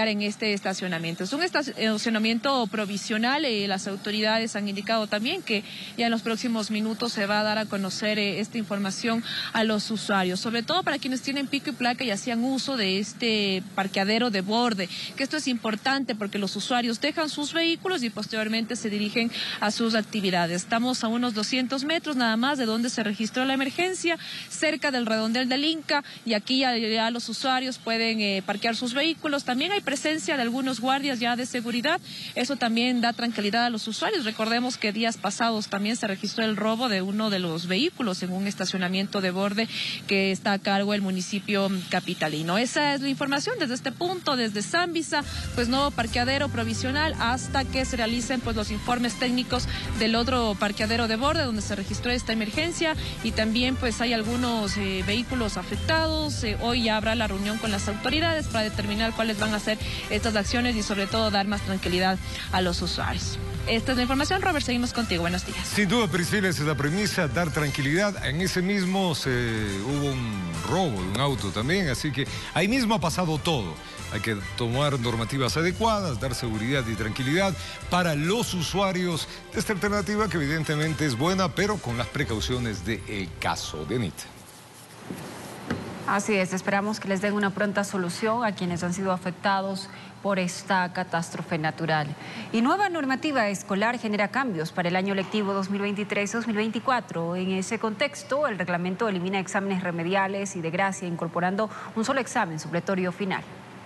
este estacionamiento. Es un estacionamiento provisional. Las autoridades han indicado también que ya en los próximos minutos se va a dar a conocer esta información a los usuarios, sobre todo para quienes tienen pico y placa y hacían uso de este parqueadero de borde, que esto es importante porque los usuarios dejan sus vehículos y posteriormente se dirigen a sus actividades. Estamos a unos 200 metros nada más de donde se registró la emergencia, cerca del redondel del Inca, y aquí ya los usuarios pueden parquear sus vehículos. También hay presencia de algunos guardias ya de seguridad, eso también da tranquilidad a los usuarios. Recordemos que días pasados también se registró el robo de uno de los vehículos en un estacionamiento de borde que está a cargo del municipio capitalino. Esa es la información desde este punto, desde Zambisa, pues nuevo parqueadero provisional hasta que se realicen pues los informes técnicos del otro parqueadero de borde donde se registró esta emergencia, y también pues hay algunos vehículos afectados. Hoy ya habrá la reunión con las autoridades para determinar cuáles van a ser estas acciones y sobre todo dar más tranquilidad a los usuarios. Esta es la información, Robert, seguimos contigo, buenos días. Sin duda, Priscila, esa es la premisa, dar tranquilidad. En ese mismo hubo un robo de un auto también, así que ahí mismo ha pasado todo. Hay que tomar normativas adecuadas, dar seguridad y tranquilidad para los usuarios de esta alternativa que evidentemente es buena, pero con las precauciones del caso. Dianita. Así es, esperamos que les den una pronta solución a quienes han sido afectados por esta catástrofe natural. Y nueva normativa escolar genera cambios para el año lectivo 2023-2024. En ese contexto, el reglamento elimina exámenes remediales y de gracia, incorporando un solo examen supletorio final.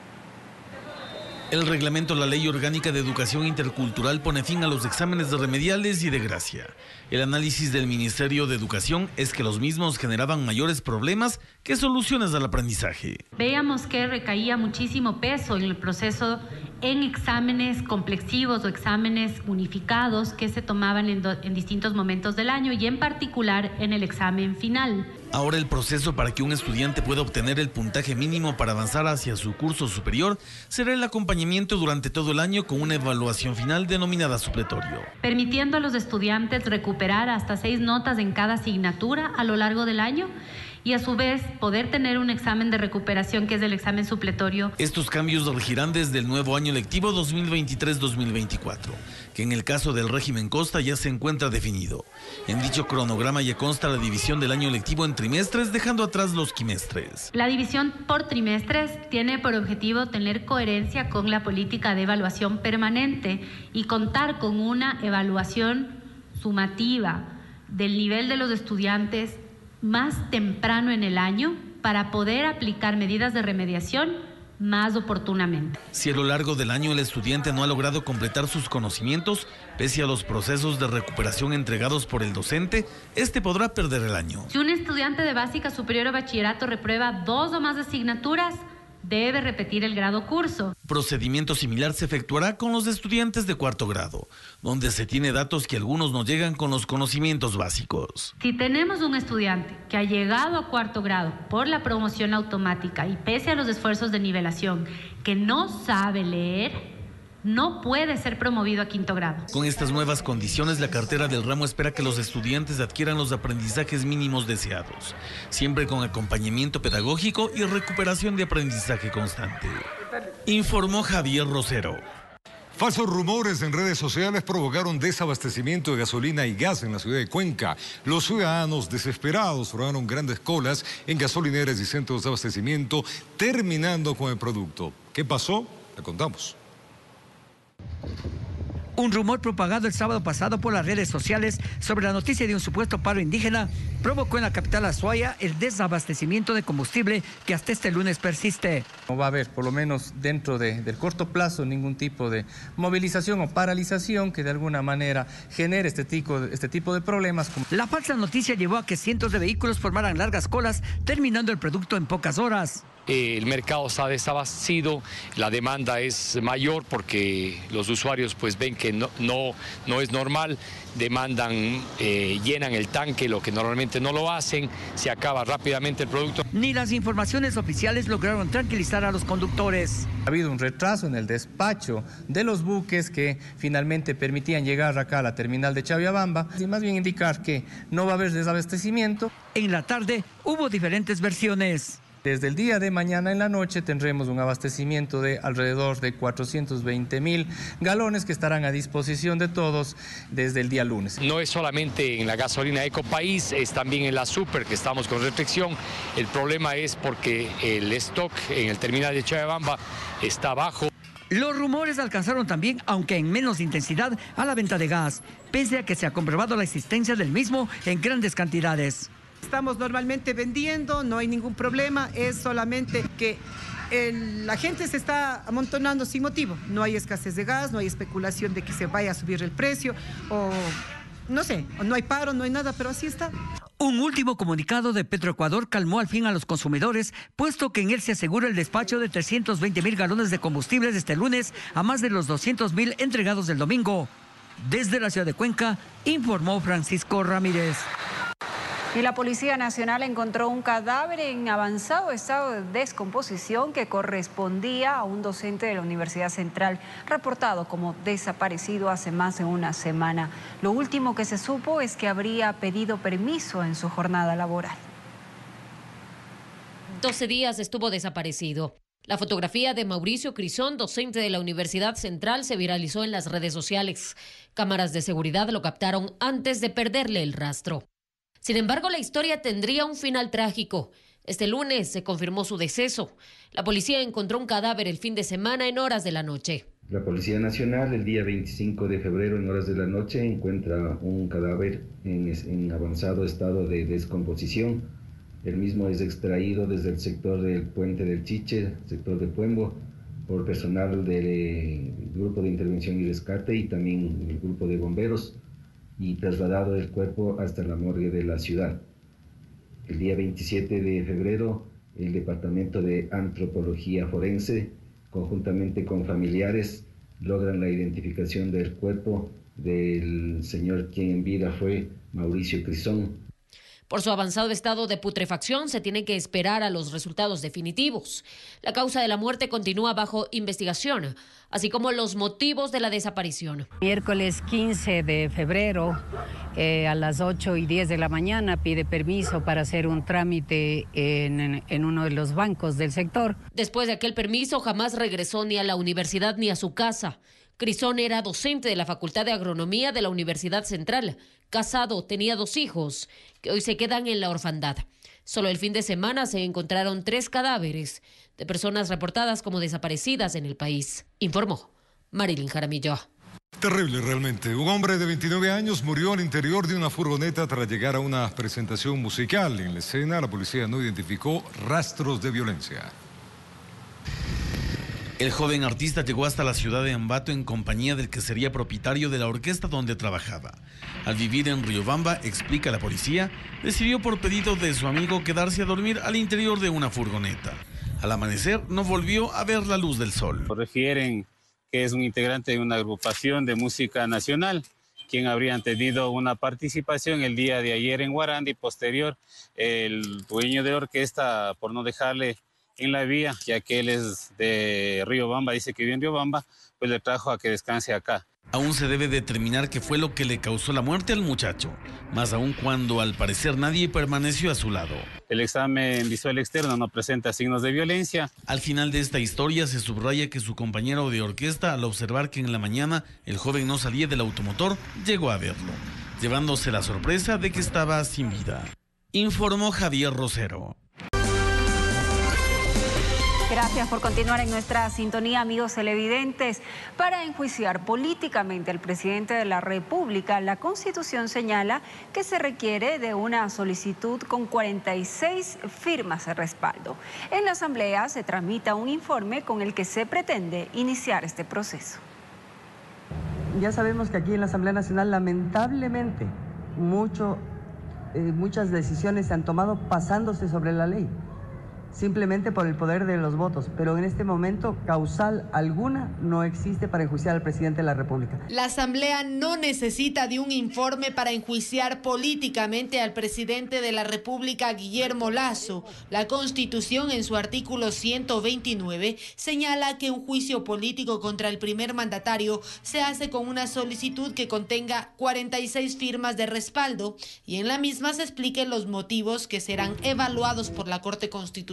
El reglamento La Ley Orgánica de Educación Intercultural pone fin a los exámenes de remediales y de gracia. El análisis del Ministerio de Educación es que los mismos generaban mayores problemas que soluciones al aprendizaje. Veíamos que recaía muchísimo peso en el proceso en exámenes complexivos o exámenes unificados que se tomaban en distintos momentos del año y en particular en el examen final. Ahora el proceso para que un estudiante pueda obtener el puntaje mínimo para avanzar hacia su curso superior será el acompañamiento durante todo el año con una evaluación final denominada supletorio. Permitiendo a los estudiantes recuperar hasta 6 notas en cada asignatura a lo largo del año y a su vez poder tener un examen de recuperación que es el examen supletorio. Estos cambios regirán desde el nuevo año lectivo 2023-2024, que en el caso del régimen Costa ya se encuentra definido. En dicho cronograma ya consta la división del año lectivo en trimestres, dejando atrás los quimestres. La división por trimestres tiene por objetivo tener coherencia con la política de evaluación permanente y contar con una evaluación sumativa del nivel de los estudiantes más temprano en el año para poder aplicar medidas de remediación más oportunamente. Si a lo largo del año el estudiante no ha logrado completar sus conocimientos, pese a los procesos de recuperación entregados por el docente, este podrá perder el año. Si un estudiante de básica superior o bachillerato reprueba 2 o más asignaturas, debe repetir el grado curso. Procedimiento similar se efectuará con los estudiantes de 4º grado, donde se tiene datos que algunos no llegan con los conocimientos básicos. Si tenemos un estudiante que ha llegado a 4º grado por la promoción automática y pese a los esfuerzos de nivelación que no sabe leer, no puede ser promovido a 5º grado. Con estas nuevas condiciones, la cartera del ramo espera que los estudiantes adquieran los aprendizajes mínimos deseados, siempre con acompañamiento pedagógico y recuperación de aprendizaje constante. Informó Javier Rosero. Falsos rumores en redes sociales provocaron desabastecimiento de gasolina y gas en la ciudad de Cuenca. Los ciudadanos desesperados formaron grandes colas en gasolineras y centros de abastecimiento, terminando con el producto. ¿Qué pasó? Le contamos. Un rumor propagado el sábado pasado por las redes sociales sobre la noticia de un supuesto paro indígena provocó en la capital Azuaya el desabastecimiento de combustible que hasta este lunes persiste. No va a haber, por lo menos dentro del corto plazo, ningún tipo de movilización o paralización que de alguna manera genere este tipo de problemas. La falsa noticia llevó a que cientos de vehículos formaran largas colas, terminando el producto en pocas horas. El mercado está desabastecido, la demanda es mayor porque los usuarios pues ven que no es normal, demandan, llenan el tanque, lo que normalmente no lo hacen, se acaba rápidamente el producto. Ni las informaciones oficiales lograron tranquilizar a los conductores. Ha habido un retraso en el despacho de los buques que finalmente permitían llegar acá a la terminal de Chaviabamba, y más bien indicar que no va a haber desabastecimiento. En la tarde hubo diferentes versiones. Desde el día de mañana en la noche tendremos un abastecimiento de alrededor de 420.000 galones que estarán a disposición de todos desde el día lunes. No es solamente en la gasolina Ecopaís, es también en la Super que estamos con restricción. El problema es porque el stock en el terminal de Chabamba está bajo. Los rumores alcanzaron también, aunque en menos intensidad, a la venta de gas, pese a que se ha comprobado la existencia del mismo en grandes cantidades. Estamos normalmente vendiendo, no hay ningún problema, es solamente que la gente se está amontonando sin motivo. No hay escasez de gas, no hay especulación de que se vaya a subir el precio, o no sé, no hay paro, no hay nada, pero así está. Un último comunicado de Petroecuador calmó al fin a los consumidores, puesto que en él se asegura el despacho de 320.000 galones de combustibles este lunes a más de los 200.000 entregados el domingo. Desde la ciudad de Cuenca, informó Francisco Ramírez. Y la Policía Nacional encontró un cadáver en avanzado estado de descomposición que correspondía a un docente de la Universidad Central, reportado como desaparecido hace más de una semana. Lo último que se supo es que habría pedido permiso en su jornada laboral. 12 días estuvo desaparecido. La fotografía de Mauricio Crisón, docente de la Universidad Central, se viralizó en las redes sociales. Cámaras de seguridad lo captaron antes de perderle el rastro. Sin embargo, la historia tendría un final trágico. Este lunes se confirmó su deceso. La policía encontró un cadáver el fin de semana en horas de la noche. La Policía Nacional el día 25 de febrero en horas de la noche encuentra un cadáver en avanzado estado de descomposición. El mismo es extraído desde el sector del Puente del Chiche, sector de Puembo, por personal del Grupo de Intervención y Rescate y también el Grupo de Bomberos, y trasladado el cuerpo hasta la morgue de la ciudad. El día 27 de febrero, el Departamento de Antropología Forense, conjuntamente con familiares, logran la identificación del cuerpo del señor quien en vida fue Mauricio Crisón. Por su avanzado estado de putrefacción, se tiene que esperar a los resultados definitivos. La causa de la muerte continúa bajo investigación, así como los motivos de la desaparición. Miércoles 15 de febrero, a las 8:10 de la mañana, pide permiso para hacer un trámite en uno de los bancos del sector. Después de aquel permiso, jamás regresó ni a la universidad ni a su casa. Crisón era docente de la Facultad de Agronomía de la Universidad Central. Casado, tenía 2 hijos, que hoy se quedan en la orfandad. Solo el fin de semana se encontraron 3 cadáveres de personas reportadas como desaparecidas en el país, informó Marilyn Jaramillo. Terrible realmente. Un hombre de 29 años murió al interior de una furgoneta tras llegar a una presentación musical. En la escena, la policía no identificó rastros de violencia. El joven artista llegó hasta la ciudad de Ambato en compañía del que sería propietario de la orquesta donde trabajaba. Al vivir en Riobamba, explica la policía, decidió por pedido de su amigo quedarse a dormir al interior de una furgoneta. Al amanecer no volvió a ver la luz del sol. Refieren que es un integrante de una agrupación de música nacional, quien habrían tenido una participación el día de ayer en Guaranda y posterior el dueño de la orquesta, por no dejarle en la vía, ya que él es de Riobamba, dice que vive en Riobamba, pues le trajo a que descanse acá. Aún se debe determinar qué fue lo que le causó la muerte al muchacho, más aún cuando al parecer nadie permaneció a su lado. El examen visual externo no presenta signos de violencia. Al final de esta historia se subraya que su compañero de orquesta, al observar que en la mañana el joven no salía del automotor, llegó a verlo, llevándose la sorpresa de que estaba sin vida. Informó Javier Rosero. Gracias por continuar en nuestra sintonía, amigos televidentes. Para enjuiciar políticamente al presidente de la República, la Constitución señala que se requiere de una solicitud con 46 firmas de respaldo. En la Asamblea se tramita un informe con el que se pretende iniciar este proceso. Ya sabemos que aquí en la Asamblea Nacional, lamentablemente, muchas decisiones se han tomado pasándose sobre la ley, simplemente por el poder de los votos, pero en este momento causal alguna no existe para enjuiciar al presidente de la República. La Asamblea no necesita de un informe para enjuiciar políticamente al presidente de la República, Guillermo Lasso. La Constitución, en su artículo 129, señala que un juicio político contra el primer mandatario se hace con una solicitud que contenga 46 firmas de respaldo y en la misma se expliquen los motivos que serán evaluados por la Corte Constitucional.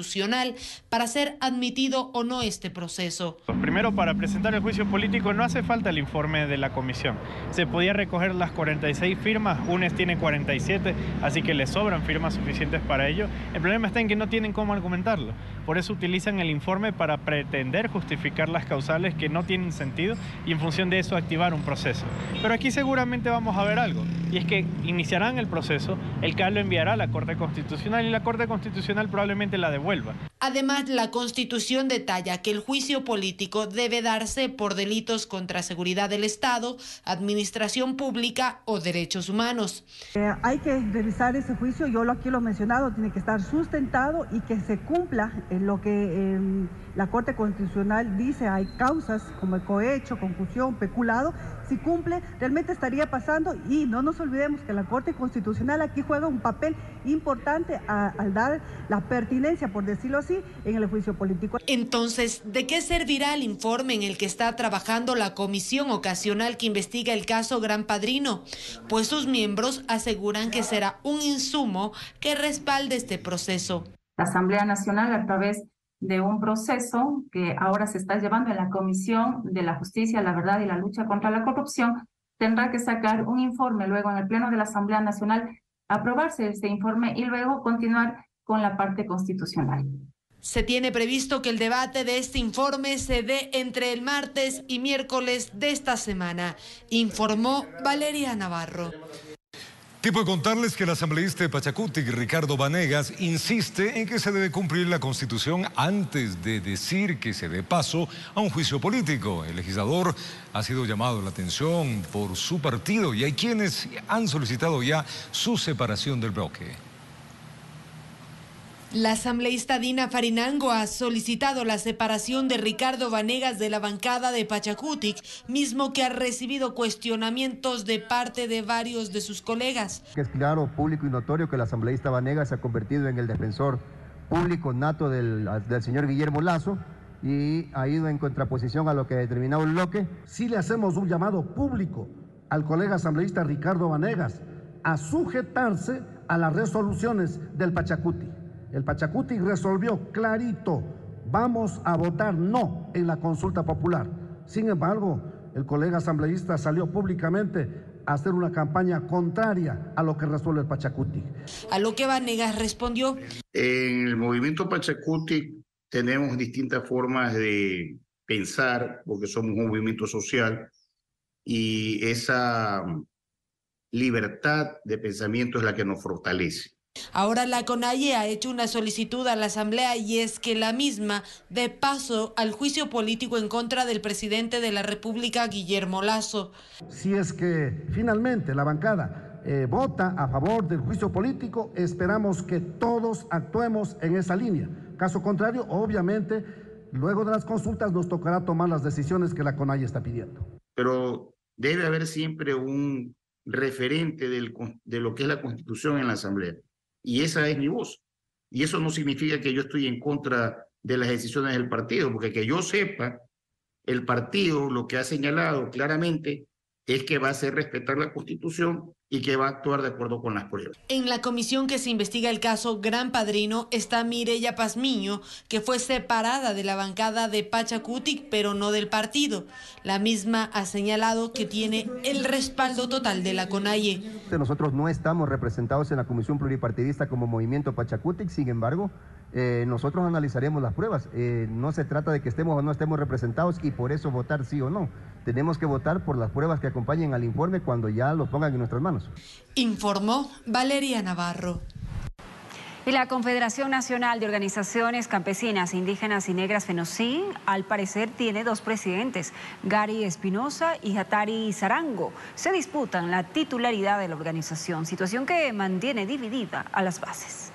Constitucional para ser admitido o no este proceso. Primero, para presentar el juicio político no hace falta el informe de la comisión. Se podía recoger las 46 firmas, UNES tiene 47, así que le sobran firmas suficientes para ello. El problema está en que no tienen cómo argumentarlo. Por eso utilizan el informe para pretender justificar las causales que no tienen sentido y en función de eso activar un proceso. Pero aquí seguramente vamos a ver algo, y es que iniciarán el proceso, el CAL lo enviará a la Corte Constitucional y la Corte Constitucional probablemente la devuelva. Además, la Constitución detalla que el juicio político debe darse por delitos contra seguridad del Estado, administración pública o derechos humanos. Hay que revisar ese juicio, yo aquí lo he mencionado, tiene que estar sustentado y que se cumpla lo que la Corte Constitucional dice. Hay causas como el cohecho, concusión, peculado. Si cumple, realmente estaría pasando, y no nos olvidemos que la Corte Constitucional aquí juega un papel importante al dar la pertinencia, por decirlo así, en el juicio político. Entonces, ¿de qué servirá el informe en el que está trabajando la comisión ocasional que investiga el caso Gran Padrino? Pues sus miembros aseguran que será un insumo que respalde este proceso. La Asamblea Nacional, a través de un proceso que ahora se está llevando en la Comisión de la Justicia, la Verdad y la Lucha contra la Corrupción, tendrá que sacar un informe luego en el Pleno de la Asamblea Nacional, aprobarse este informe y luego continuar con la parte constitucional. Se tiene previsto que el debate de este informe se dé entre el martes y miércoles de esta semana, informó Valeria Navarro. Tipo de contarles que el asambleísta de Pachacuti, Ricardo Vanegas, insiste en que se debe cumplir la Constitución antes de decir que se dé paso a un juicio político. El legislador ha sido llamado la atención por su partido y hay quienes han solicitado ya su separación del bloque. La asambleísta Dina Farinango ha solicitado la separación de Ricardo Vanegas de la bancada de Pachacutic, mismo que ha recibido cuestionamientos de parte de varios de sus colegas. Es claro, público y notorio que el asambleísta Vanegas se ha convertido en el defensor público nato del señor Guillermo Lasso y ha ido en contraposición a lo que ha determinado el bloque. Sí le hacemos un llamado público al colega asambleísta Ricardo Vanegas a sujetarse a las resoluciones del Pachacuti. El Pachacuti resolvió clarito, vamos a votar no en la consulta popular. Sin embargo, el colega asambleísta salió públicamente a hacer una campaña contraria a lo que resuelve el Pachacuti. A lo que Vanegas respondió. En el movimiento Pachacuti tenemos distintas formas de pensar, porque somos un movimiento social, y esa libertad de pensamiento es la que nos fortalece. Ahora la CONAIE ha hecho una solicitud a la Asamblea y es que la misma dé paso al juicio político en contra del presidente de la República, Guillermo Lasso. Si es que finalmente la bancada vota a favor del juicio político, esperamos que todos actuemos en esa línea. Caso contrario, obviamente, luego de las consultas nos tocará tomar las decisiones que la CONAIE está pidiendo. Pero debe haber siempre un referente de lo que es la Constitución en la Asamblea. Y esa es mi voz. Y eso no significa que yo estoy en contra de las decisiones del partido, porque que yo sepa, el partido lo que ha señalado claramente es que va a hacer respetar la Constitución y que va a actuar de acuerdo con las pruebas. En la comisión que se investiga el caso Gran Padrino está Mireya Pazmiño, que fue separada de la bancada de Pachacutic, pero no del partido. La misma ha señalado que tiene el respaldo total de la CONAIE. Nosotros no estamos representados en la comisión pluripartidista como movimiento Pachacutic, sin embargo, nosotros analizaremos las pruebas. No se trata de que estemos o no estemos representados y por eso votar sí o no. Tenemos que votar por las pruebas que acompañen al informe cuando ya lo pongan en nuestras manos. Informó Valeria Navarro. Y la Confederación Nacional de Organizaciones Campesinas, Indígenas y Negras, FENOCIN, al parecer tiene dos presidentes, Gary Espinosa y Hatari Zarango. Se disputan la titularidad de la organización, situación que mantiene dividida a las bases.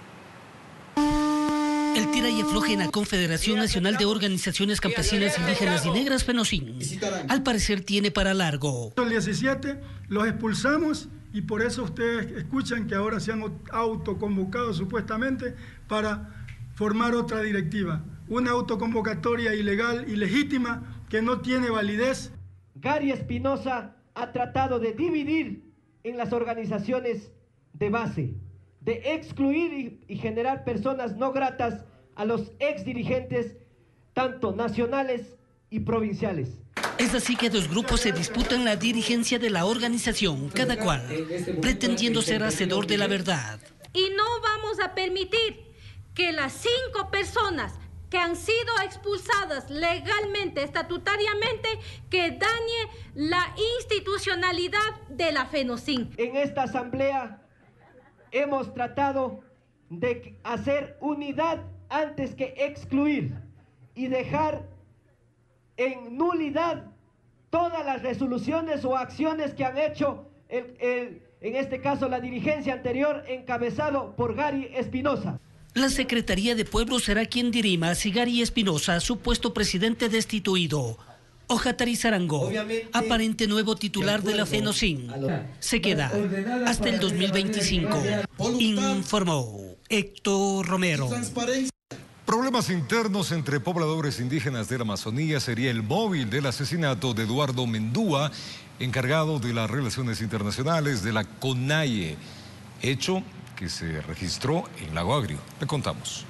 El tira y afloje en la Confederación Nacional de Organizaciones Campesinas, Indígenas y Negras, FENOCIN, al parecer tiene para largo. El 17 los expulsamos y por eso ustedes escuchan que ahora se han autoconvocado supuestamente para formar otra directiva. Una autoconvocatoria ilegal, ilegítima, que no tiene validez. Gary Espinosa ha tratado de dividir en las organizaciones de base, de excluir y generar personas no gratas a los exdirigentes, tanto nacionales y provinciales. Es así que dos grupos se disputan la dirigencia de la organización, cada cual pretendiendo ser hacedor de la verdad. Y no vamos a permitir que las 5 personas que han sido expulsadas legalmente, estatutariamente, que dañe la institucionalidad de la FENOCIN. En esta asamblea hemos tratado de hacer unidad antes que excluir y dejar en nulidad todas las resoluciones o acciones que han hecho, en este caso, la dirigencia anterior encabezado por Gary Espinosa. La Secretaría de Pueblo será quien dirima si Gary Espinosa, supuesto presidente destituido, o Jatari Zarango, aparente nuevo titular de la FENOCIN, se queda hasta el 2025, informó Héctor Romero. Problemas internos entre pobladores indígenas de la Amazonía sería el móvil del asesinato de Eduardo Mendúa, encargado de las relaciones internacionales de la CONAIE, hecho que se registró en Lago Agrio. Le contamos.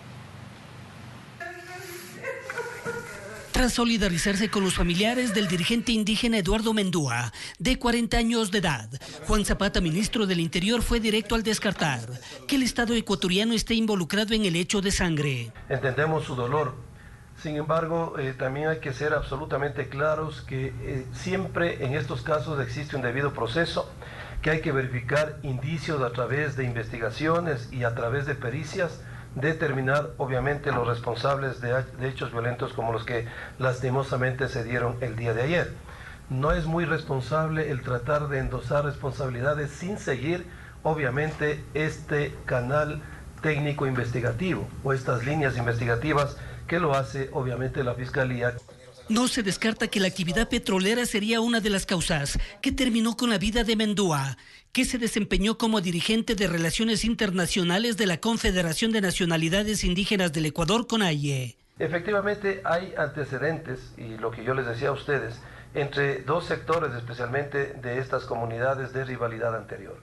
Tras solidarizarse con los familiares del dirigente indígena Eduardo Mendúa, de 40 años de edad, Juan Zapata, ministro del Interior, fue directo al descartar que el Estado ecuatoriano esté involucrado en el hecho de sangre. Entendemos su dolor. Sin embargo, también hay que ser absolutamente claros que siempre en estos casos existe un debido proceso, que hay que verificar indicios a través de investigaciones y a través de pericias, determinar obviamente los responsables de hechos violentos como los que lastimosamente se dieron el día de ayer. No es muy responsable el tratar de endosar responsabilidades sin seguir obviamente este canal técnico investigativo o estas líneas investigativas que lo hace obviamente la Fiscalía. No se descarta que la actividad petrolera sería una de las causas que terminó con la vida de Mendúa, que se desempeñó como dirigente de Relaciones Internacionales de la Confederación de Nacionalidades Indígenas del Ecuador, CONAIE. Efectivamente hay antecedentes, y lo que yo les decía a ustedes, entre dos sectores especialmente de estas comunidades de rivalidad anterior.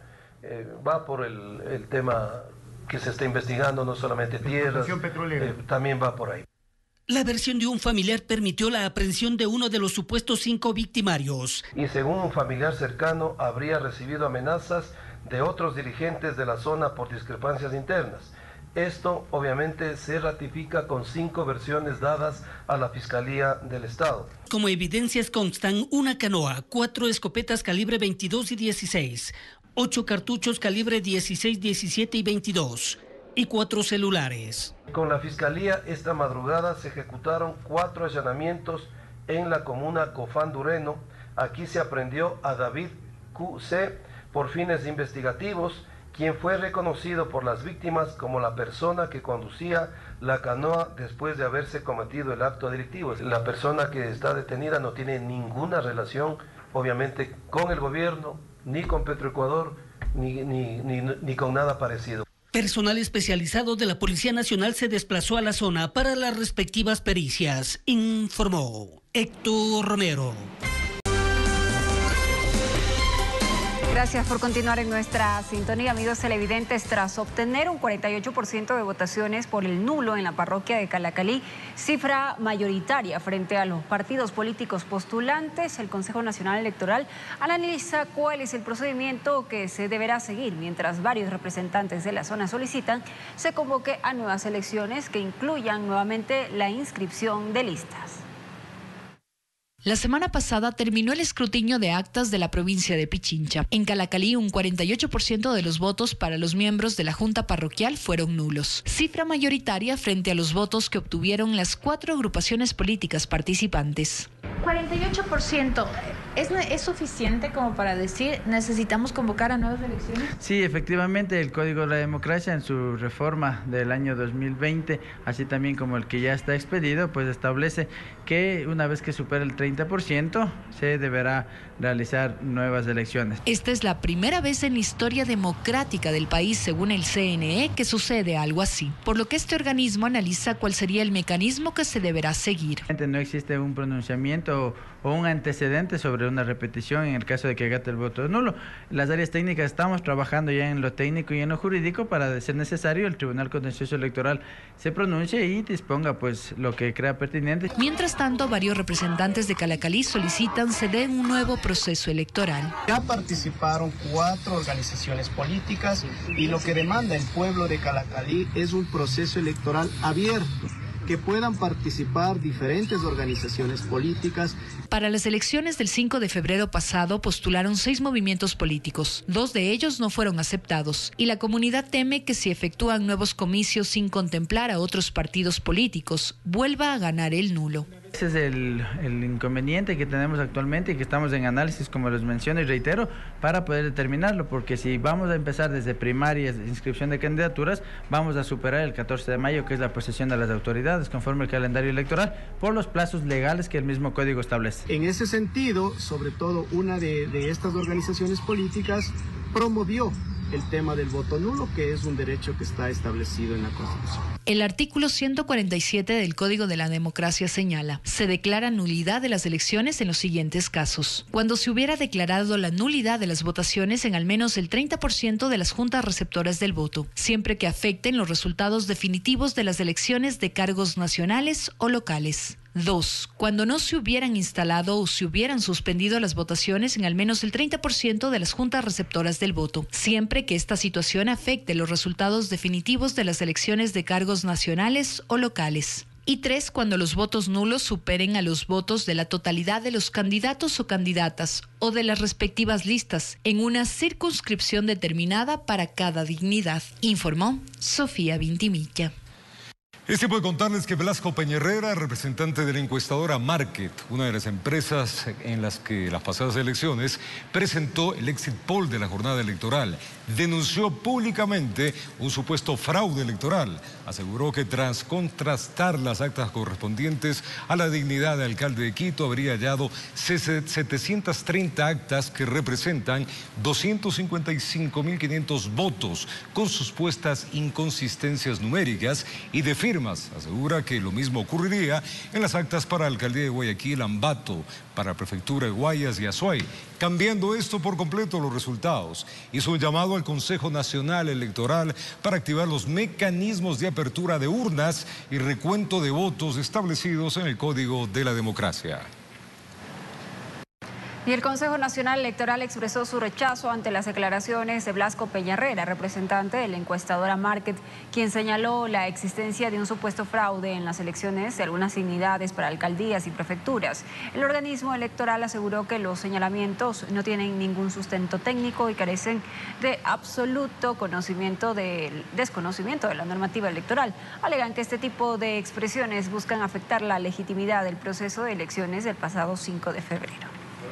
Va por el tema que se está investigando, no solamente tierras, también va por ahí. La versión de un familiar permitió la aprehensión de uno de los supuestos 5 victimarios. Y según un familiar cercano, habría recibido amenazas de otros dirigentes de la zona por discrepancias internas. Esto obviamente se ratifica con 5 versiones dadas a la Fiscalía del Estado. Como evidencias constan una canoa, 4 escopetas calibre 22 y 16, 8 cartuchos calibre 16, 17 y 22 y 4 celulares. Con la Fiscalía esta madrugada se ejecutaron 4 allanamientos en la comuna Cofán Dureno. Aquí se aprehendió a David QC por fines investigativos, quien fue reconocido por las víctimas como la persona que conducía la canoa después de haberse cometido el acto delictivo. La persona que está detenida no tiene ninguna relación, obviamente, con el gobierno, ni con Petroecuador, ni con nada parecido. Personal especializado de la Policía Nacional se desplazó a la zona para las respectivas pericias, informó Héctor Romero. Gracias por continuar en nuestra sintonía, amigos televidentes. Tras obtener un 48% de votaciones por el nulo en la parroquia de Calacalí, cifra mayoritaria frente a los partidos políticos postulantes, el Consejo Nacional Electoral analiza cuál es el procedimiento que se deberá seguir, mientras varios representantes de la zona solicitan se convoque a nuevas elecciones que incluyan nuevamente la inscripción de listas. La semana pasada terminó el escrutinio de actas de la provincia de Pichincha. En Calacalí, un 48% de los votos para los miembros de la Junta Parroquial fueron nulos, cifra mayoritaria frente a los votos que obtuvieron las 4 agrupaciones políticas participantes. 48%, ¿es suficiente como para decir necesitamos convocar a nuevas elecciones? Sí, efectivamente, el Código de la Democracia en su reforma del año 2020, así también como el que ya está expedido, pues establece que una vez que supere el 30% se deberá realizar nuevas elecciones. Esta es la primera vez en la historia democrática del país, según el CNE, que sucede algo así, por lo que este organismo analiza cuál sería el mecanismo que se deberá seguir. No existe un pronunciamiento o un antecedente sobre sobre una repetición en el caso de que agate el voto nulo. Las áreas técnicas estamos trabajando ya en lo técnico y en lo jurídico para, de ser necesario, el Tribunal Contencioso Electoral se pronuncie y disponga pues lo que crea pertinente. Mientras tanto, varios representantes de Calacalí solicitan se dé un nuevo proceso electoral. Ya participaron 4 organizaciones políticas y lo que demanda el pueblo de Calacalí es un proceso electoral abierto, que puedan participar diferentes organizaciones políticas. Para las elecciones del 5 de febrero pasado postularon 6 movimientos políticos. 2 de ellos no fueron aceptados y la comunidad teme que si efectúan nuevos comicios sin contemplar a otros partidos políticos, vuelva a ganar el nulo. Ese es el inconveniente que tenemos actualmente y que estamos en análisis, como les menciono y reitero, para poder determinarlo, porque si vamos a empezar desde primarias de inscripción de candidaturas, vamos a superar el 14 de mayo, que es la posesión de las autoridades, conforme al calendario electoral, por los plazos legales que el mismo código establece. En ese sentido, sobre todo una de estas organizaciones políticas promovió el tema del voto nulo, que es un derecho que está establecido en la Constitución. El artículo 147 del Código de la Democracia señala: se declara nulidad de las elecciones en los siguientes casos. Cuando se hubiera declarado la nulidad de las votaciones en al menos el 30% de las juntas receptoras del voto, siempre que afecten los resultados definitivos de las elecciones de cargos nacionales o locales. 2. Cuando no se hubieran instalado o se hubieran suspendido las votaciones en al menos el 30% de las juntas receptoras del voto, siempre que esta situación afecte los resultados definitivos de las elecciones de cargos nacionales o locales. Y 3. Cuando los votos nulos superen a los votos de la totalidad de los candidatos o candidatas o de las respectivas listas en una circunscripción determinada para cada dignidad, informó Sofía Vintimilla. Es tiempo de contarles que Blasco Peña-Herrera, representante de la encuestadora Market, una de las empresas en las que las pasadas elecciones presentó el exit poll de la jornada electoral, denunció públicamente un supuesto fraude electoral. Aseguró que tras contrastar las actas correspondientes a la dignidad de alcalde de Quito, habría hallado 730 actas que representan 255.500 votos con supuestas inconsistencias numéricas y de firmas. Asegura que lo mismo ocurriría en las actas para la alcaldía de Guayaquil, Ambato, para prefectura de Guayas y Azuay, cambiando esto por completo los resultados. Hizo un llamado al Consejo Nacional Electoral para activar los mecanismos de apertura de urnas y recuento de votos establecidos en el Código de la Democracia. Y el Consejo Nacional Electoral expresó su rechazo ante las declaraciones de Blasco Peña-Herrera, representante de la encuestadora Market, quien señaló la existencia de un supuesto fraude en las elecciones de algunas dignidades para alcaldías y prefecturas. El organismo electoral aseguró que los señalamientos no tienen ningún sustento técnico y carecen de absoluto desconocimiento de la normativa electoral. Alegan que este tipo de expresiones buscan afectar la legitimidad del proceso de elecciones del pasado 5 de febrero.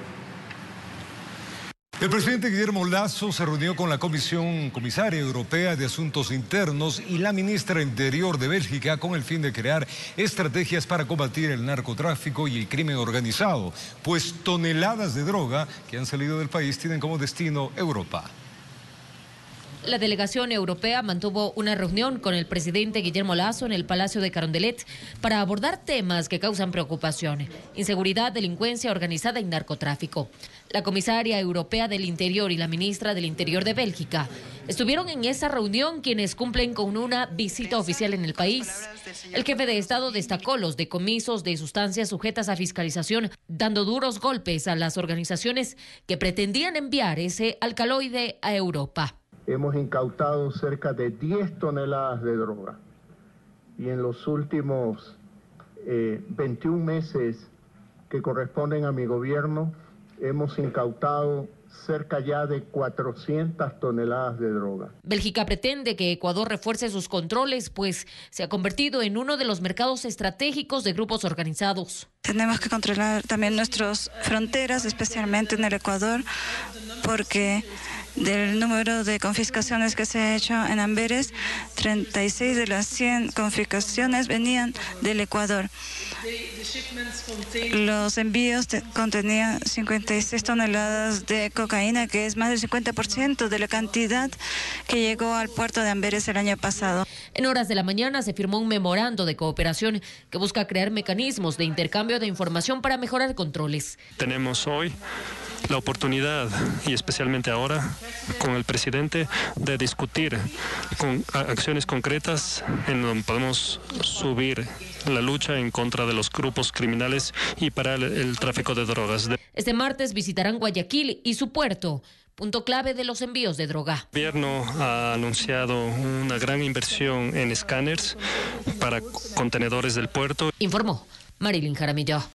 El presidente Guillermo Lasso se reunió con la Comisaria Europea de Asuntos Internos y la ministra del Interior de Bélgica con el fin de crear estrategias para combatir el narcotráfico y el crimen organizado, pues toneladas de droga que han salido del país tienen como destino Europa. La delegación europea mantuvo una reunión con el presidente Guillermo Lasso en el Palacio de Carondelet para abordar temas que causan preocupación: inseguridad, delincuencia organizada y narcotráfico. La comisaria europea del Interior y la ministra del Interior de Bélgica estuvieron en esa reunión, quienes cumplen con una visita oficial en el país. El jefe de Estado destacó los decomisos de sustancias sujetas a fiscalización, dando duros golpes a las organizaciones que pretendían enviar ese alcaloide a Europa. Hemos incautado cerca de 10 toneladas de droga y en los últimos 21 meses que corresponden a mi gobierno hemos incautado cerca ya de 400 toneladas de droga. Bélgica pretende que Ecuador refuerce sus controles, pues se ha convertido en uno de los mercados estratégicos de grupos organizados. Tenemos que controlar también nuestras fronteras, especialmente en el Ecuador, porque Del número de confiscaciones que se ha hecho en Amberes, 36 de las 100 confiscaciones venían del Ecuador. Los envíos contenían 56 toneladas de cocaína, que es más del 50% de la cantidad que llegó al puerto de Amberes el año pasado. En horas de la mañana se firmó un memorando de cooperación que busca crear mecanismos de intercambio de información para mejorar controles. Tenemos hoy la oportunidad, y especialmente ahora, con el presidente, de discutir con acciones concretas en donde podemos subir la lucha en contra de los grupos criminales y parar el tráfico de drogas. Este martes visitarán Guayaquil y su puerto, punto clave de los envíos de droga. El gobierno ha anunciado una gran inversión en escáneres para contenedores del puerto. Informó Marilyn Jaramillo.